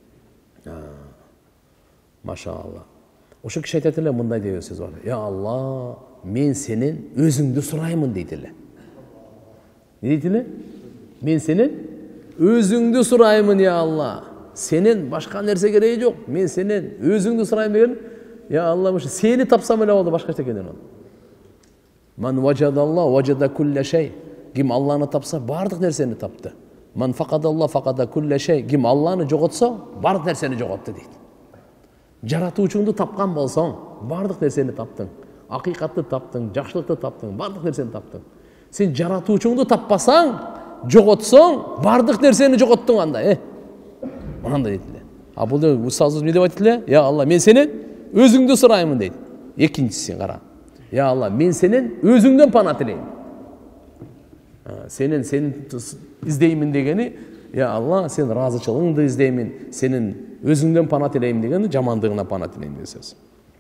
Машалла. Ошо киши айтат эле, мындай деген сөз бар. Я Алла, мен сенен өзүңдү сураймын дейт эле. Не дейт эле? Мен сенен өзүңдү сураймын, я Алла. Сенен башка нерсе кереги жок. Мен сенен өзүңдү сурайм деген. Я Алла, ошо сени тапсам эле болду, башка эчтеке эмес. Ман важадалла важада кулла шей. Ким Алланы тапса, бардык нерсени тапты. Ман факадалла факада кулла шей. Ким Алланы жоготсо, бардык нерсени жоготту дейт. Жаратуучуңду тапкан болсоң, бардык нерсени таптың. Акыйкатты таптың, жакшылыкты таптың, бардык нерсени таптың. Сен жаратуучуңду таппасаң, жоготсоң, бардык нерсени жоготтуң анда, э? Мынандай дейт эле. А бул устазыбыз эмне деп айтты эле? Я Алла, мен сенен өзүңдү сураймын дейт. Экинчисин кара. Я Алла, мен сенен өзүңдөн пана тилейм. Сенен сени издеймин дегени, я Алла, сен разычылыгыңды издеймин, сенин өзүңдөн пана тилейм дегени, жамандыгына пана тилейм деген сөз.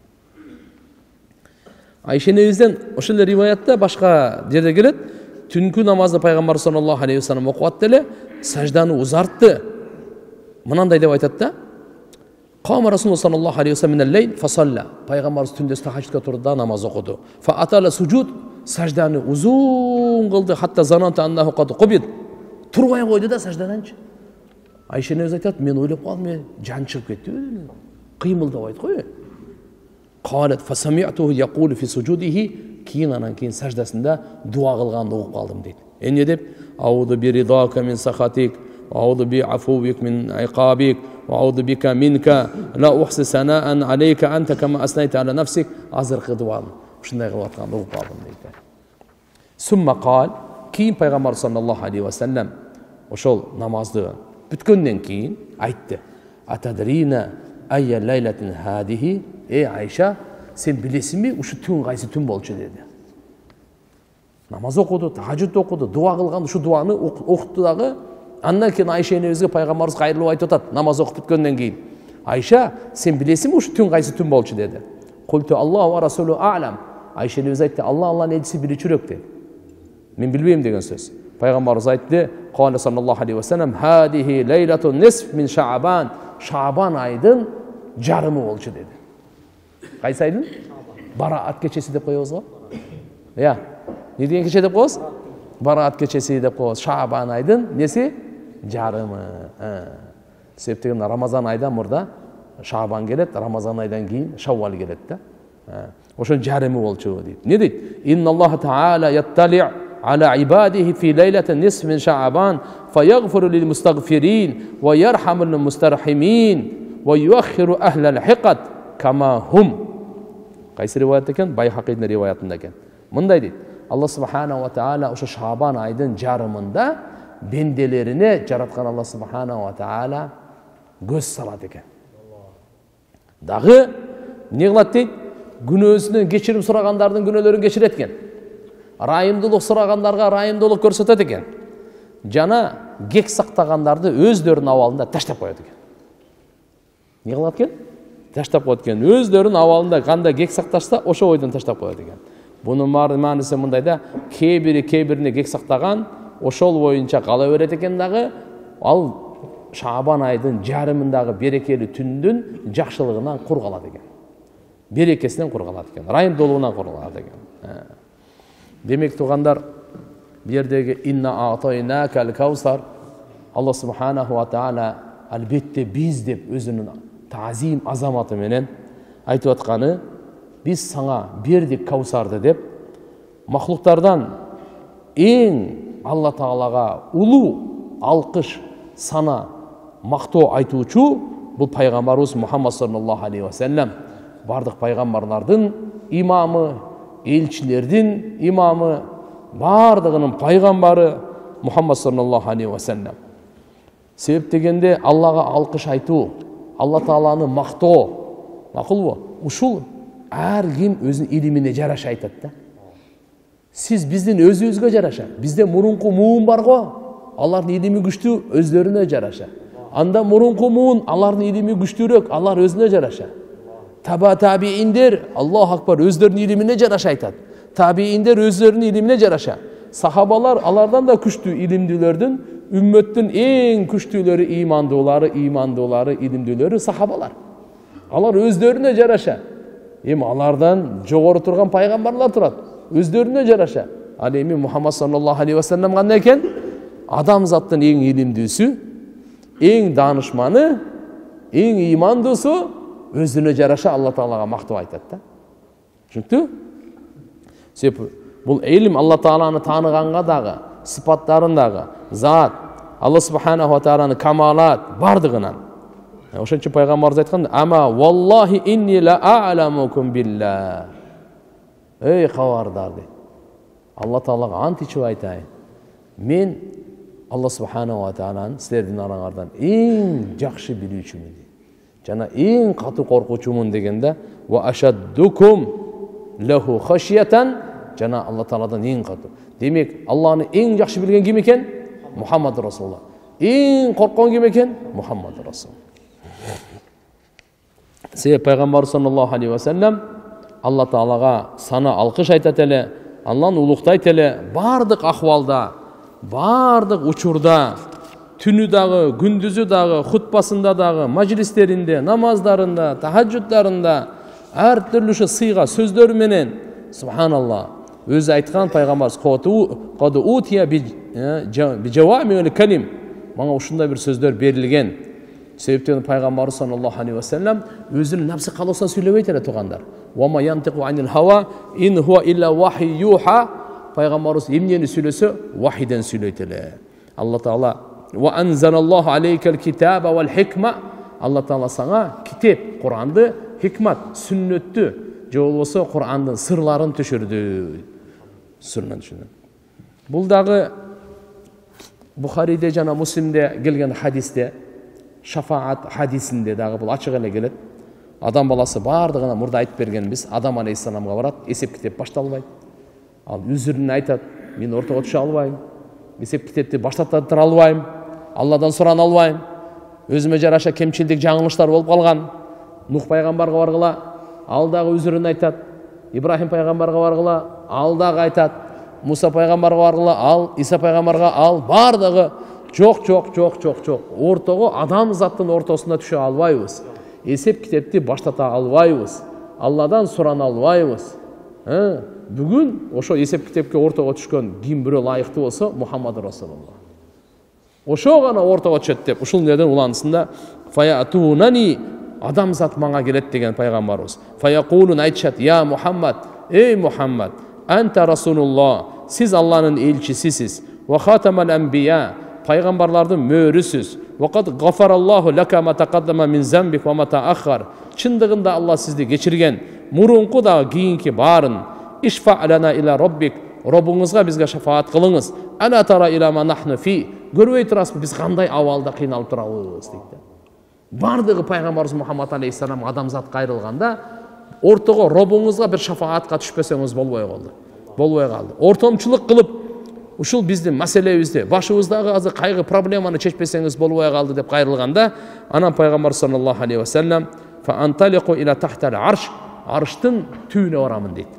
Айша энебизден ошол эле риваятта башка жерде келет. Түнкү намазды пайгамбар саллаллаху алейхи ва саллям окуп атты эле, сажданы узартты. Мынандай деп айтат да. Кама Расулуллах саллаллаху алейхи ва саллям минал лейл фасалла. Пайгамбарыбыз түндө тахажжудка турду, намаз окуду. Фа атала суджуд, сажданы узун кылды, хатта зананта аннаху кад кубид. Турбай койду да саждаданчы. Айша энебиз айтат, мен ойлоп калдым, жан чыгып кетти. Кыймылдабайт го. Qalat fasami'tuhu yaqulu fi sujudihi, keyin anan keyin sajdasында дуа кылганды угуп калдым дейт. Эмне деп? Ауду би ридака мин сахатик, ауду би афувик мин иqabik, ауду бика минка, ла ухси санаан алейка анта кама аснайта ала нафсик. Азыркы дуаны ушундай кылып атканды угуп калдым дейт. Сумма qal, keyin пайгамбар саллаллаху алейхи ва саллям ошол намазды бүткөндөн кийин айтты. Атадрина ayya laylatin hadihi. Ey Ayşe, sen bilesin mi uşu tün qaysı tün bolçu dedi. Namaz okudu, tahajjud okudu, dua kılgan şu duanı okuttu dağı. Andan keyin Ayşe enebizge Peygamberimiz hayırlı aytып атат, namaz okup bitkenden keyin. Ayşe, sen bilesin mi uşu tün qaysı tün bolçu dedi. Kultu Allah ve Resulü a'lam. Ayşe enebizge aytты, Allah Allah'ın elçisi biliçürök dedi. Men bilbeyim degen söz. Peygamberimiz aytты, qala sallallahu aleyhi ve sellem, hadihi leylatun nisf min Şaban. Şaban ayının jarımı bolçu dedi. Qaysı ayдын? Baraat keçesi деп коебуз го. Ya, ne деген keçe деп коебуз? Baraat keçesi деп коебуз. Şaban ayдын nesi? Жарымы. Себептен Рамазан айдан мурда Şaban келет, Рамазан айдан кийин Шаввал келет да. Ошон жарымы болчу дейт. Не дейт? Инналлаху таала яттали' ala ibadihi fi leyletin nisf min Şaban fayaghfiru lil mustaghfirin ve yerhamul mustarhimin ve yuakhiru ahlal hiqat kama hum. Qaysı rivayet eken? Bayhaqidin rivayetinde eken. Mınday deydi. Allah subhanahu ve taala ошо Şaban ayının jarımında bendelerine jaratkan Allah subhanahu ve taala göz salat eken. Dağı ne kılat deydi? күнөөсүнөн кечирим сурагандардын күнөөлөрүн кечирет экен. Райымдуулук сурагандарга райымдуулук көрсөтөт экен. Жана кек сактагандарды өздөрүнүн абалында таштап коет экен. Не кылат экен? Таштап коет экен. Өздөрүнүн абалында кандай кек сакташса, ошо бойдон таштап коет экен. Бунун мааниси мындай да, кээ бири кээ бирине кек сактаган, ошол боюнча кала берет экен дагы, ал Шабан айдын жарымындагы берекелүү түндүн жакшылыгынан кур калат экен. Берекесинен кур калат экен, райымдуулугунан кур калат экен. Демек тугандар, бу жердеги инна атайнакал каусар, Аллах субханаху ва таала албетте биз деп өзүнүн тазим азаматы менен айтып атканы, биз саңа бердик каусарды деп, махлуктардан эң Алла таалага улуу алкыш, сана, мактоо айтуучу бул пайгамбарыбыз Мухаммад саллаллаху алейхи ва саллям, бардык пайгамбарлардын имамы, элчилердин имамы, бардыгынын пайгамбары Мухаммад саллаллаху алейхи ва саллям. Себеп дегенде Аллага алкыш айтуу, Алла тааланы мактоо, макулбу? Ушул ар ким өзүнүн илимине жараша айтат да. Сиз биздин өзүбүзгө жараша, бизде мурунку муун бар го, алардын илими күчтүү, өздөрүнө жараша. Анда мурунку муун, алардын илими күчтүүрөөк, алар өзүнө жараша. Таба табииндер, Аллаху акбар, өздөрүнүн илимине жараша айтат. Табииндер өздөрүнүн илимине жараша. Сахабалар алардан да күчтүү илимдүүлөрдүн, үммөттүн эң күчтүүлөрү, имандуулары, имандуулары, илимдүүлөрү сахабалар. Алар өздөрүнө жараша. Эми алардан жогору турган пайгамбарлар турат. Өздөрүнө жараша. Ал эми Мухаммад саллаллаху алейхи ва саллям кандай экен? Адамзаттын эң илимдүүсү, эң данышманы, эң имандуусу, өзүнө жараша Алла таалага мактоо айтат да. Түшүнүктү? Себеп бул илим Алла тааланы тааныганга дагы, сыпаттарын дагы, зат, Алла субханаху ва тааланы камалат бардыгынан. Ошон үчүн пайгамбарыбыз айткан: "Ама валлахи инни ла а'ламукум билла." Эй кабардар дейт. Алла таалага ант ичип айтайын. Мен Алла субханаху ва тааланы силердин араңардан эң жакшы билүүчүмүн дейт. Жана эң катуу коркуучумун дегенде ва ашаддукум лаху хашиятан, жана Алла тааладан эң катуу. Демек, Алланы эң жакшы билген ким экен? Мухаммад Расулуллах. Эң корккон ким экен? Мухаммад Расул. Себеп пайгамбар саллаллаху алейхи ва саллям Алла таалага сана алкыш айтат эле, Алланы улуктайт эле, бардык акыбалда, бардык учурда, түнү дагы, күндүзү дагы, хутбасында дагы, мажлистеринде, намаздарында, тахаджуттарында, ар түрлү сыйга сөздөрү менен, субханаллах, өзү айткан пайгамбарыбыз код утия би жавамиул калим, мага ушундай бир сөздөр берилген. Себептен пайгамбарыбыз саллаллаху алейхи ва саллям өзүнүн напсы калоосун сүйлөбөйт эле тугандар. Ва ма янтиqu анил хава ин хуа илля вахи юха. Пайгамбарыбыз эмнени сүйлөсө, вахиден сүйлөйт эле. Алла таала ва анзалаллаху алейкал китаба вал хикма. Алла таала сага китеп, Куранды, хикмат, сүннөттү, же болбосо Курандын сырларын түшүрдү. Сырынан түшүрдү. Бул дагы Бухариде жана Муслимде келген хадисте, шафаат хадисинде дагы бул ачык эле келет. Адам баласы бардыгына мурда айтып бергенбиз, Адам алейхиссаламга барат, эсеп китеп башталбайт. Ал үзүрүн айтат: "Мен ортого түшө албайм. Эсеп китепти баштата тура албайм. Алладан сурана албайм. Өзүмө жараша кемчилдик, жаңылыштар болуп калган." Нух пайгамбарга баргыла, ал дагы үзүрүн айтат. Ибрахим пайгамбарга баргыла, ал дагы айтат. Муса пайгамбарга баргыла, ал, Иса пайгамбарга ал, бардыгы жок, жок, жок, жок, жок. Ортого адамзаттын ортосуна түшө албайбыз. Эсеп китепти баштата албайбыз. Алладан сурана албайбыз. Бүгүн ошо эсеп китепке ортого түшкөн ким бирөө лайыктуу болсо, Мухаммад Расулуллах. Ошо гана ортого түшөт деп, ушул жерден уланысында фаятунани, адамзат мага келет деген пайгамбарыбыз. Фаякулун айтышат: "Я Мухаммад, эй Мухаммад, анта Расулуллах, сиз Алланын элчисисиз. Ва хатамал анбия, пайгамбарлардын мөөрүсүз. Ва кад гафараллаху лака ма тaqaddama min zanbik ва ма тааххар. Чындыгында Алла сизди кечирген, мурунку да кийинки барын. Ишфа лана ила роббик, Робуңузга бизге шафаат кылыңыз. Ана тара ила ма нахну фи, көрбөй турасызбы биз кандай абалда кыйналып турабыз дейт. Бардыгы пайгамбарыбыз Мухаммад алейхиссалам адамзат кайрылганда, ортого робуңузга бир шафаатка түшпөсөңүз болбой калды. Болбой калды. Ортомчулук кылып ушул биздин маселебизди, башыбыздагы азыр кайгы проблеманы чечпесеңиз болбой калды деп кайрылганда, анан пайгамбар саллаллаху алейхи ва саллям фа анталиқу иля тахтал арш, арштын түбүнө барамын дейт.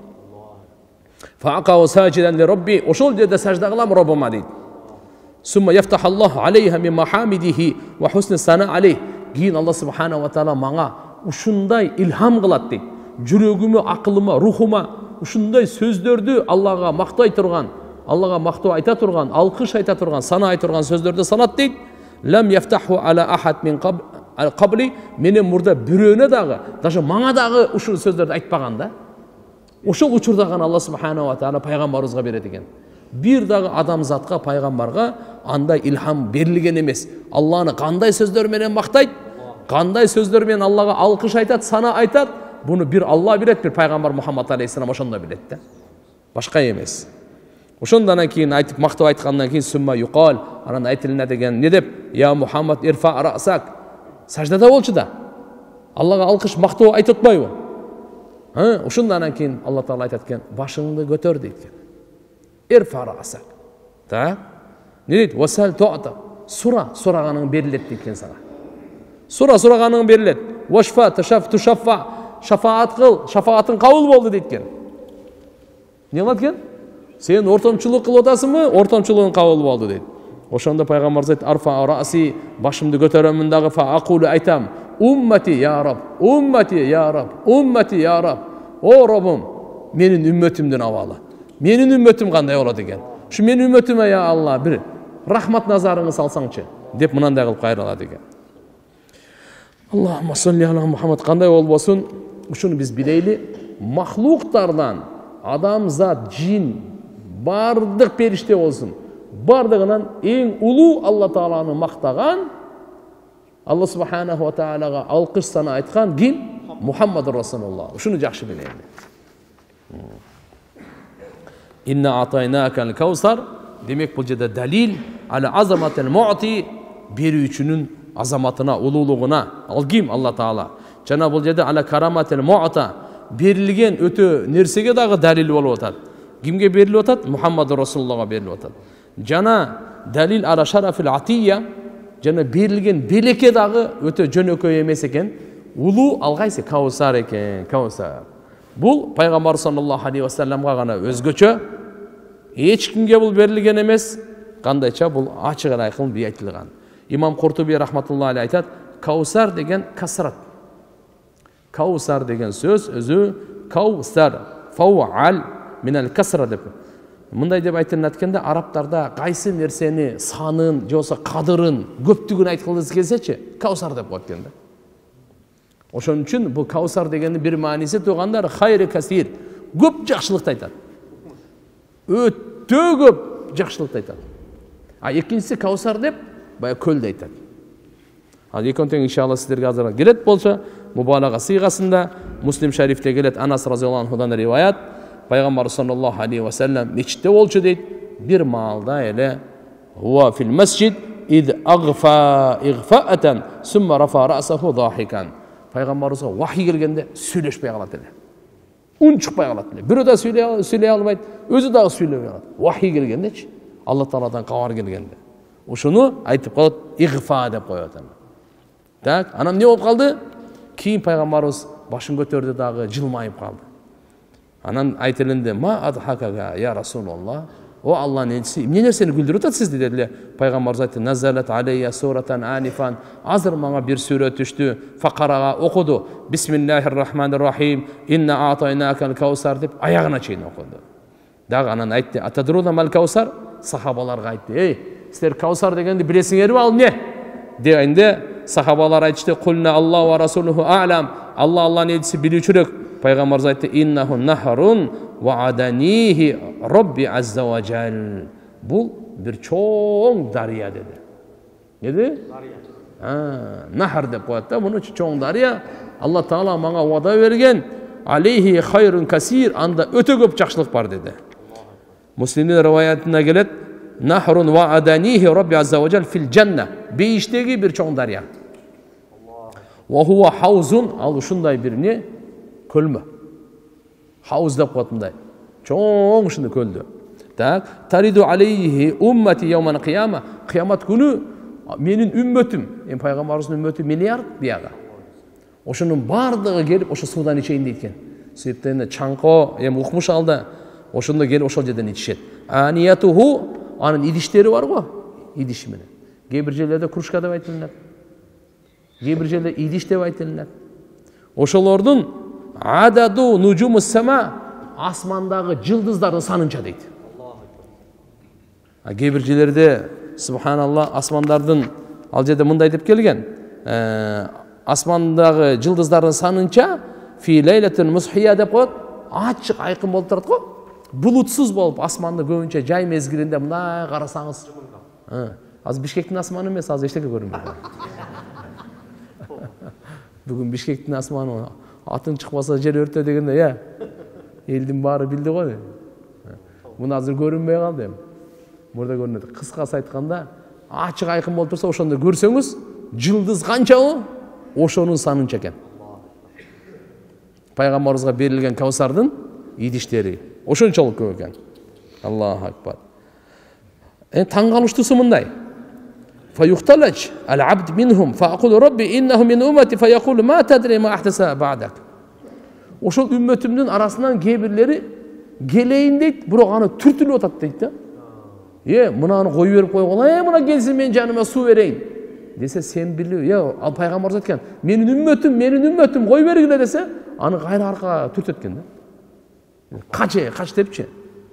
Фа акау саджидан ли робби, ошол жерде сажда кылам робума дейт. Сумма яфтах Аллаху алейха мин махамидихи ва хусни сана алейх. Кийин Аллах субханаху ва таала мага ушундай илхам кылат дейт. Жүрөгүмө, акылыма, рухума ушундай сөздөрдү Аллага мактай турган, Аллага мактоо айта турган, алкыш айта турган, сана айта турган сөздөрдү санат дейт. Лам яфтаху ала ахад мин кабли, менен мурда бирөөнө дагы, даже мага дагы ушул сөздөрдү айтпаган да. Ошол учурда гана Аллах субханаху ва таала пайгамбарыбызга берет экен. Бир дагы адамзатка, пайгамбарга андай илхам берилген эмес. Алланы кандай сөздөр менен мактайт, кандай сөздөр менен Аллага алкыш айтат, сана айтат, буну бир Алла билет, бир пайгамбар Мухаммад алейхиссалам ошондо билет да. Башка эмес. Ошондан кийин айтып мактап айткандан кийин сумма юқал, анан айтылына деген не деп? Я Мухаммад ирфа расак. Саждада болчу да. Аллага алкыш мактоо айтып атпайбы? Ха, ошондан кийин Алла Таала айтат экен, башыңды көтөр дейт экен. Ирфа расак. Так? Не дейт? Васал туата. Сура, сураганың берилет дейт экен сага. Сура, сураганың берилет. Вашфа ташаф тушафа. Шафаат кыл, шафаатың кабыл болду дейт экен. Не кылат экен? Сен ортомчулук кылып атасыңбы? Ортомчулугуң кабыл болду дейт. Ошондо пайгамбар айт, арфа раси, башымды көтөрөмүн дагы фа акулу айтам. Уммати я раб, уммати я раб, уммати я раб. О Робум, менин үммөтүмдүн абалы. Менин үммөтүм кандай болот экен? Ушу менин үммөтүмө я Алла бир рахмат назарыңды салсаңчы деп мынандай кылып кайрылат экен. Аллахумма салли ала Мухаммад, кандай болбосун, ушуну биз билейли, махлуктардан адамзат, жин, бардык периште болсун, бардыгынан эң улуу Алла Тааланы мактаган, Алла субханаху ва таалага алкыш сана айткан ким? Мухаммад Расулуллах. Ушуну жакшы билейли. Инна атайнакал каусар, демек бул жерде далил ала азаматил муъти, берүүчүнүн азаматына, улуулугуна. Ал ким? Алла Таала. Жана бул жерде ала караматил муъта, берилген өтө нерсеге дагы далил болуп атат. Кимге берилип атат? Мухаммад Расулуллахга берилип атат. Жана далил ала шарафил атия, жана берилген белекке дагы өтө жөнөкөй эмес экен. Улуу алгайсы каусар экен, каусар. Бул пайгамбар саллаллаху алейхи ва салламга гана өзгөчө, эч кимге бул берилген эмес. Кандайча бул ачык айкын бий айтылган. Имам Куртуби рахматуллахи алейхи айтат, каусар деген касрат. Каусар деген сөз өзү каусар, фауал минал касра деп. Мындай деп айтылат эткенде, арабтарда кайсы нерсени санын, же болсо кадырын, көптүгүн айткылысы келсечи, каусар деп коет экен да. Ошон үчүн бул каусар дегендин бир мааниси тугандар хайры касир, көп жакшылыкты айтат. Өтө көп жакшылыкты айтат. А экинчиси каусар деп бая көлдү айтат. Ал экөө тең иншалла сиздерге азыр келет болсо, мубалага сыйгасында Муслим шарифте келет, Анас разияллаху анхудан риваят, пайгамбар саллаллаху алейхи ва саллям мечитте болчу дейт, бир маалда эле хуа фил масжид ид агфа игфаатан сумма рафа расаху дахикан. Пайгамбарыбызга вахий келгенде сүйлөшпөй калат эле. Үн чыкпай калат эле. Бирөө да сүйлөй албайт, өзү дагы сүйлөбөй калат. Вахий келгендечи, Алла Тааладан кабар келгенде. Ушуну айтып калат, игфа деп коет аны. Так, анан не болуп калды? Кийин пайгамбарыбыз башын көтөрдү дагы жылмайып калды. Анан айтылынды, ма адхакага я Расулуллах, о Аллахнын элчиси, эмне нерсени күлдүрүп атат сизди дедиле. Пайгамбарыбыз айтты, назалат алейя суратан анифан, азыр мага бир сүрө түштү, факарага окуду, бисмиллахир рахманир рахим, инна атайнакал каусар деп аягына чейин окуду. Дагы анан айтты, атадруна мал каусар? Сахабаларга айтты, эй, силер каусар дегенди билесиңерби, ал эмне? Дегенде сахабалар айтышты, кулна Аллаху ва расулуху а'лам, Алла Аллахнын элчиси билүүчүрөөк. Пайгамбарыбыз айтты, иннаху нахрун ва аданихи Робби азза ва жал. Бул бир чоң дария деди. Неди? Дария. Нахр деп коет да, муну чоң дария. Алла Таала мага вада берген, алейхи хайрун касир, анда өтө көп жакшылык бар деди. Муслимдин риваятында келет, нахрун ва аданихи Робби азза ва жал фил жанна. Бейиштеги бир чоң дария. Ва хува хаузун, ал ушундай бир не? көлмө. Хауз деп коет мындай. Чоң ушундай көлдө. Так, тариду алейхи уммати яуман кияма. Кыямат күнү менин үммөтүм, эми пайгамбарыбыздын үммөтү миллиард бияга. Ошонун бардыгы келип ошо суудан ичейин дейт экен. Себептен чаңко, эми укмуш алда ошондо келип ошол жерден ичишет. Аниятуху, анын идиштери бар го, идиш менен. Кээ бир жерлерде кружка деп айтылат. Кээ бир жерде идиш деп айтылат. Ошолордун ададу нужумус сама, асмандагы жылдыздардын санынча дейт. А кээ бир жерлерде субханалла асмандардын ал жерде мындай деп келген. Асмандагы жылдыздардын санынча фи лейлатин мусхия деп коет. Ачык айкын болуп турат го. Булутсуз болуп асманды көбүнчө жай мезгилинде мындай карасаңыз. Азыр Бишкектин асманы эмес, азыр эчтеке көрүнбөйт. Бүгүн Бишкектин асманы атын чыкпаса жер өртө дегенде, я элдин баары билди го. Муну азыр көрүнбөй калды. Мурда көрүнөт. Кыскасы айтканда, ачык айкын болуп турса, ошондо көрсөңүз, жылдыз канчабы? Ошонун санынча экен. Пайгамбарыбызга берилген Каусардын идиштери ошончолук көп экен. Аллаху акбар. Эми таң калыштуусу мындай. Фаюхталач ал-абд минхум фаакулу рабби иннаху мин уммати фаякулу ма тадри ма ахтаса ба'дак. Ошол үммөтүмдүн арасынан кээ бирлери келейин дейт, бирок аны түртүлүп атат дейт да. Е, мынаны коюп берип койгула, е, мына келсин мен жаныма суу берейин. Десе сен билүү, е, ал пайгамбар айткан, менин үммөтүм, менин үммөтүм кой бергиле десе, аны кайра аркага түртөткөн да. Каче, кач депчи.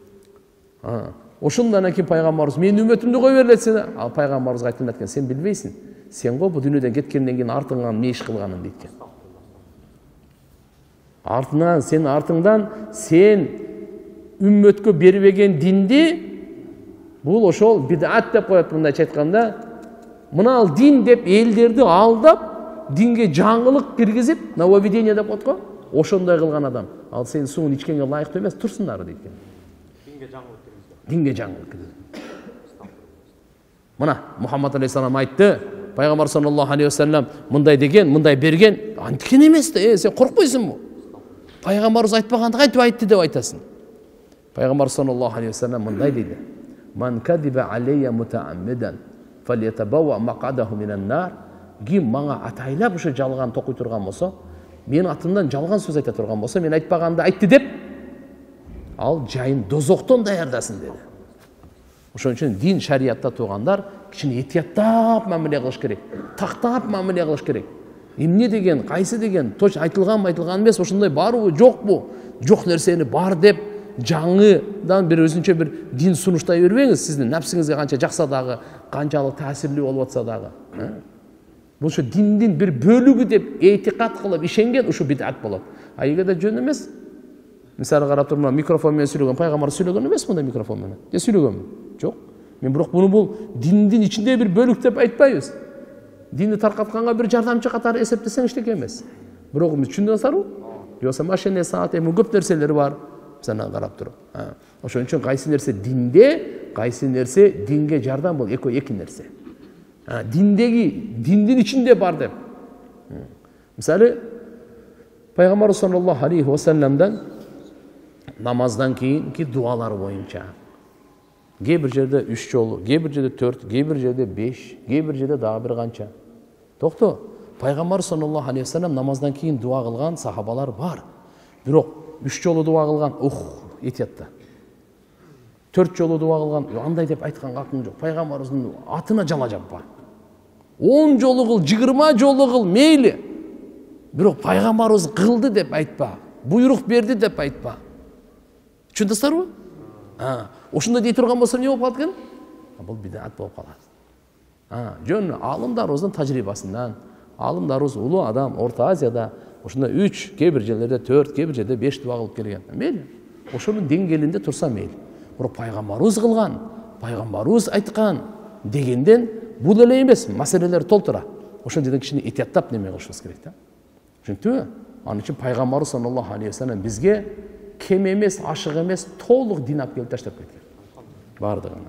Ошондан кийин пайгамбарыбыз менин үммөтүмдү кой бергиле десе, ал пайгамбарыбызга айтылып аткан, сен билбейсиң. Сен го бу дүйнөдөн кеткенден кийин артыңан не иш кылганын дейт экен. Артынан, сен артыңдан сен үммөткө бербеген динди бул ошол бидат деп коет, мындайча айтканда, мына ал дин деп элдерди алдап, динге жаңылык киргизип, нововведение деп коет го, ошондой кылган адам. Ал сен суун ичкенге ылайыктуу эмес, турсуңдар дейт экен. Динге жаңылык киргизген. Динге жаңылык киргизген. Мына Мухаммад алейхиссалам айтты, пайгамбар саллаллаху алейхи вассалам мындай деген, мындай берген, анткен эмес да, сен коркпойсуңбу? Пайгамбарыбыз айтпаганды кантип айтты деп айтасың. Пайгамбар саллаллаху алейхи вассалам мындай дейди. Ман кадиба алейя мутааммидан фалятабавва мақадаху минан нар. Ким мага атайлап ушу жалган токуй турган болсо, менин атымдан жалган сөз айта турган болсо, мен айтпаганды айтты деп, ал жайын дозоктон даярдасын деди. Ошон үчүн дин шариятта туугандар кичине этияттап мамиле кылыш керек, тактап мамиле кылыш керек. Эмне деген, кайсы деген, точ айтылган айтылган эмес, ошондой барбы, жокпу? Жок нерсени бар деп жаңыдан бир өзүнчө бир дин сунуштай бербеңиз. Сиздин напсиңизге канча жакса дагы, канчалык таасирлүү болуп атса дагы. Бул ушу диндин бир бөлүгү деп этикат кылып ишенген, ушу бидат болот. А эгерде жөн эмес, мисалы карап туруп, микрофон менен сүйлөгөн, пайгамбар сүйлөгөн эмес мындай микрофон менен. Же сүйлөгөнбү? Жок. Мен бирок буну бул диндин ичинде бир бөлүк деп айтпайбыз. Динди таркатканга бир жардамчы катары эсептесең эчтеке эмес. Бирок түшүндүң сарбы? Жокса машина, саат, эми көп нерселер бар. Сана карап туруп. Ошон үчүн кайсы нерсе динде, кайсы нерсе динге жардам бол, экөө эки нерсе. Диндеги, диндин ичинде бар деп. Мисалы, пайгамбар саллаллаху алейхи вассаламдан намаздан кийинки дуалар боюнча кээ бир жерде үч жолу, кээ бир жерде төрт, кээ бир жерде беш, кээ бир жерде дагы бир канча. Токто, пайгамбар саллаллаху алейхи вассалам намаздан кийин дуа кылган сахабалар бар. Бирок үч жолу дуа кылган, ух, этиятта. төрт жолу дуа кылган, андай деп айткан акым жок. Пайгамбарыбыздын атына жала жаппа. он жолу кыл, жыйырма жолу кыл, мейли. Бирок пайгамбарыбыз кылды деп айтпа. Буйрук берди деп айтпа. Түшүндүңүзбү? А, ошондой дей турган болсо эмне болуп калат экен? Бул бидат болуп калат. А, жөн алымдарыбыздын тажрыйбасынан, алымдарыбыз улуу адам Орто Азияда ошондой үч, кээ бир жерлерде төрт, кээ бир жерде беш дуа кылып келген. Мейли. Ошонун деңгээлинде турса мейли. Бирок пайгамбарыбыз кылган, пайгамбарыбыз айткан дегенден бул эле эмес, маселелер толтура. Ошон жерден кичине этияттап неме кылышыбыз керек да. Түшүндүңбү? Анын үчүн пайгамбарыбыз саллаллаху алейхи вассалам бизге кем эмес, ашык эмес, толук дин алып келип таштап кеткен. Бардыгына.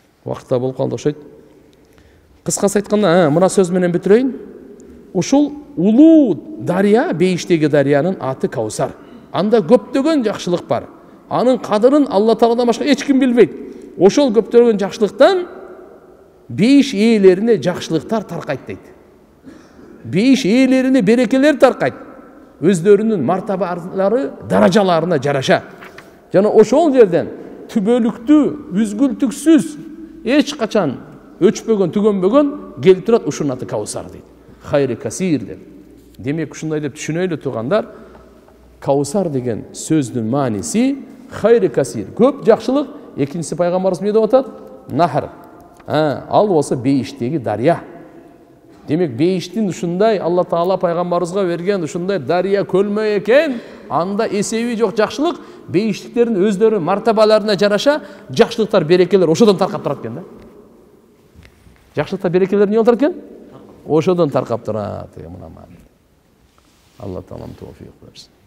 Убакытта болуп калды окшойт. Кыскасы айтканда, мына сөз менен бүтүрөйүн. Ушул улуу дария, бейиштеги дарыянын аты Каусар. Анда көптөгөн жакшылык бар. Анын кадырын Алла Тааладан башка эч ким билбейт. Ошол көптөгөн жакшылыктан бейиш ээлерине жакшылыктар таркайт дейт. Бейиш ээлерине берекелер таркайт. Өздөрүнүн мартабалары, даражаларына жараша. Жана ошол жерден түбөлүктүү, үзгүлтүксүз, эч качан өчпөгөн, түгөнбөгөн келип турат, ушунун аты Каусар дейт. Хайры касир деп. Демек ушундай деп түшүнөйлү тургандар, Каусар деген сөздүн мааниси хайры касир, көп жакшылык. Экинчиси пайгамбарыбыз эмне деп атат? Нахр. Ал болсо бейиштеги дария. Демек бейиштин ушундай Алла Таала пайгамбарыбызга берген ушундай дария көлмө экен, анда эсеби жок жакшылык, бейиштиктердин өздөрү мартабаларына жараша жакшылыктар, берекелер ошодон таркап турат экен да. Жакшылыктар, берекелер эмне болот экен? Ошодон таркап турат деген мына маани. Алла Таалам тоофик берсин.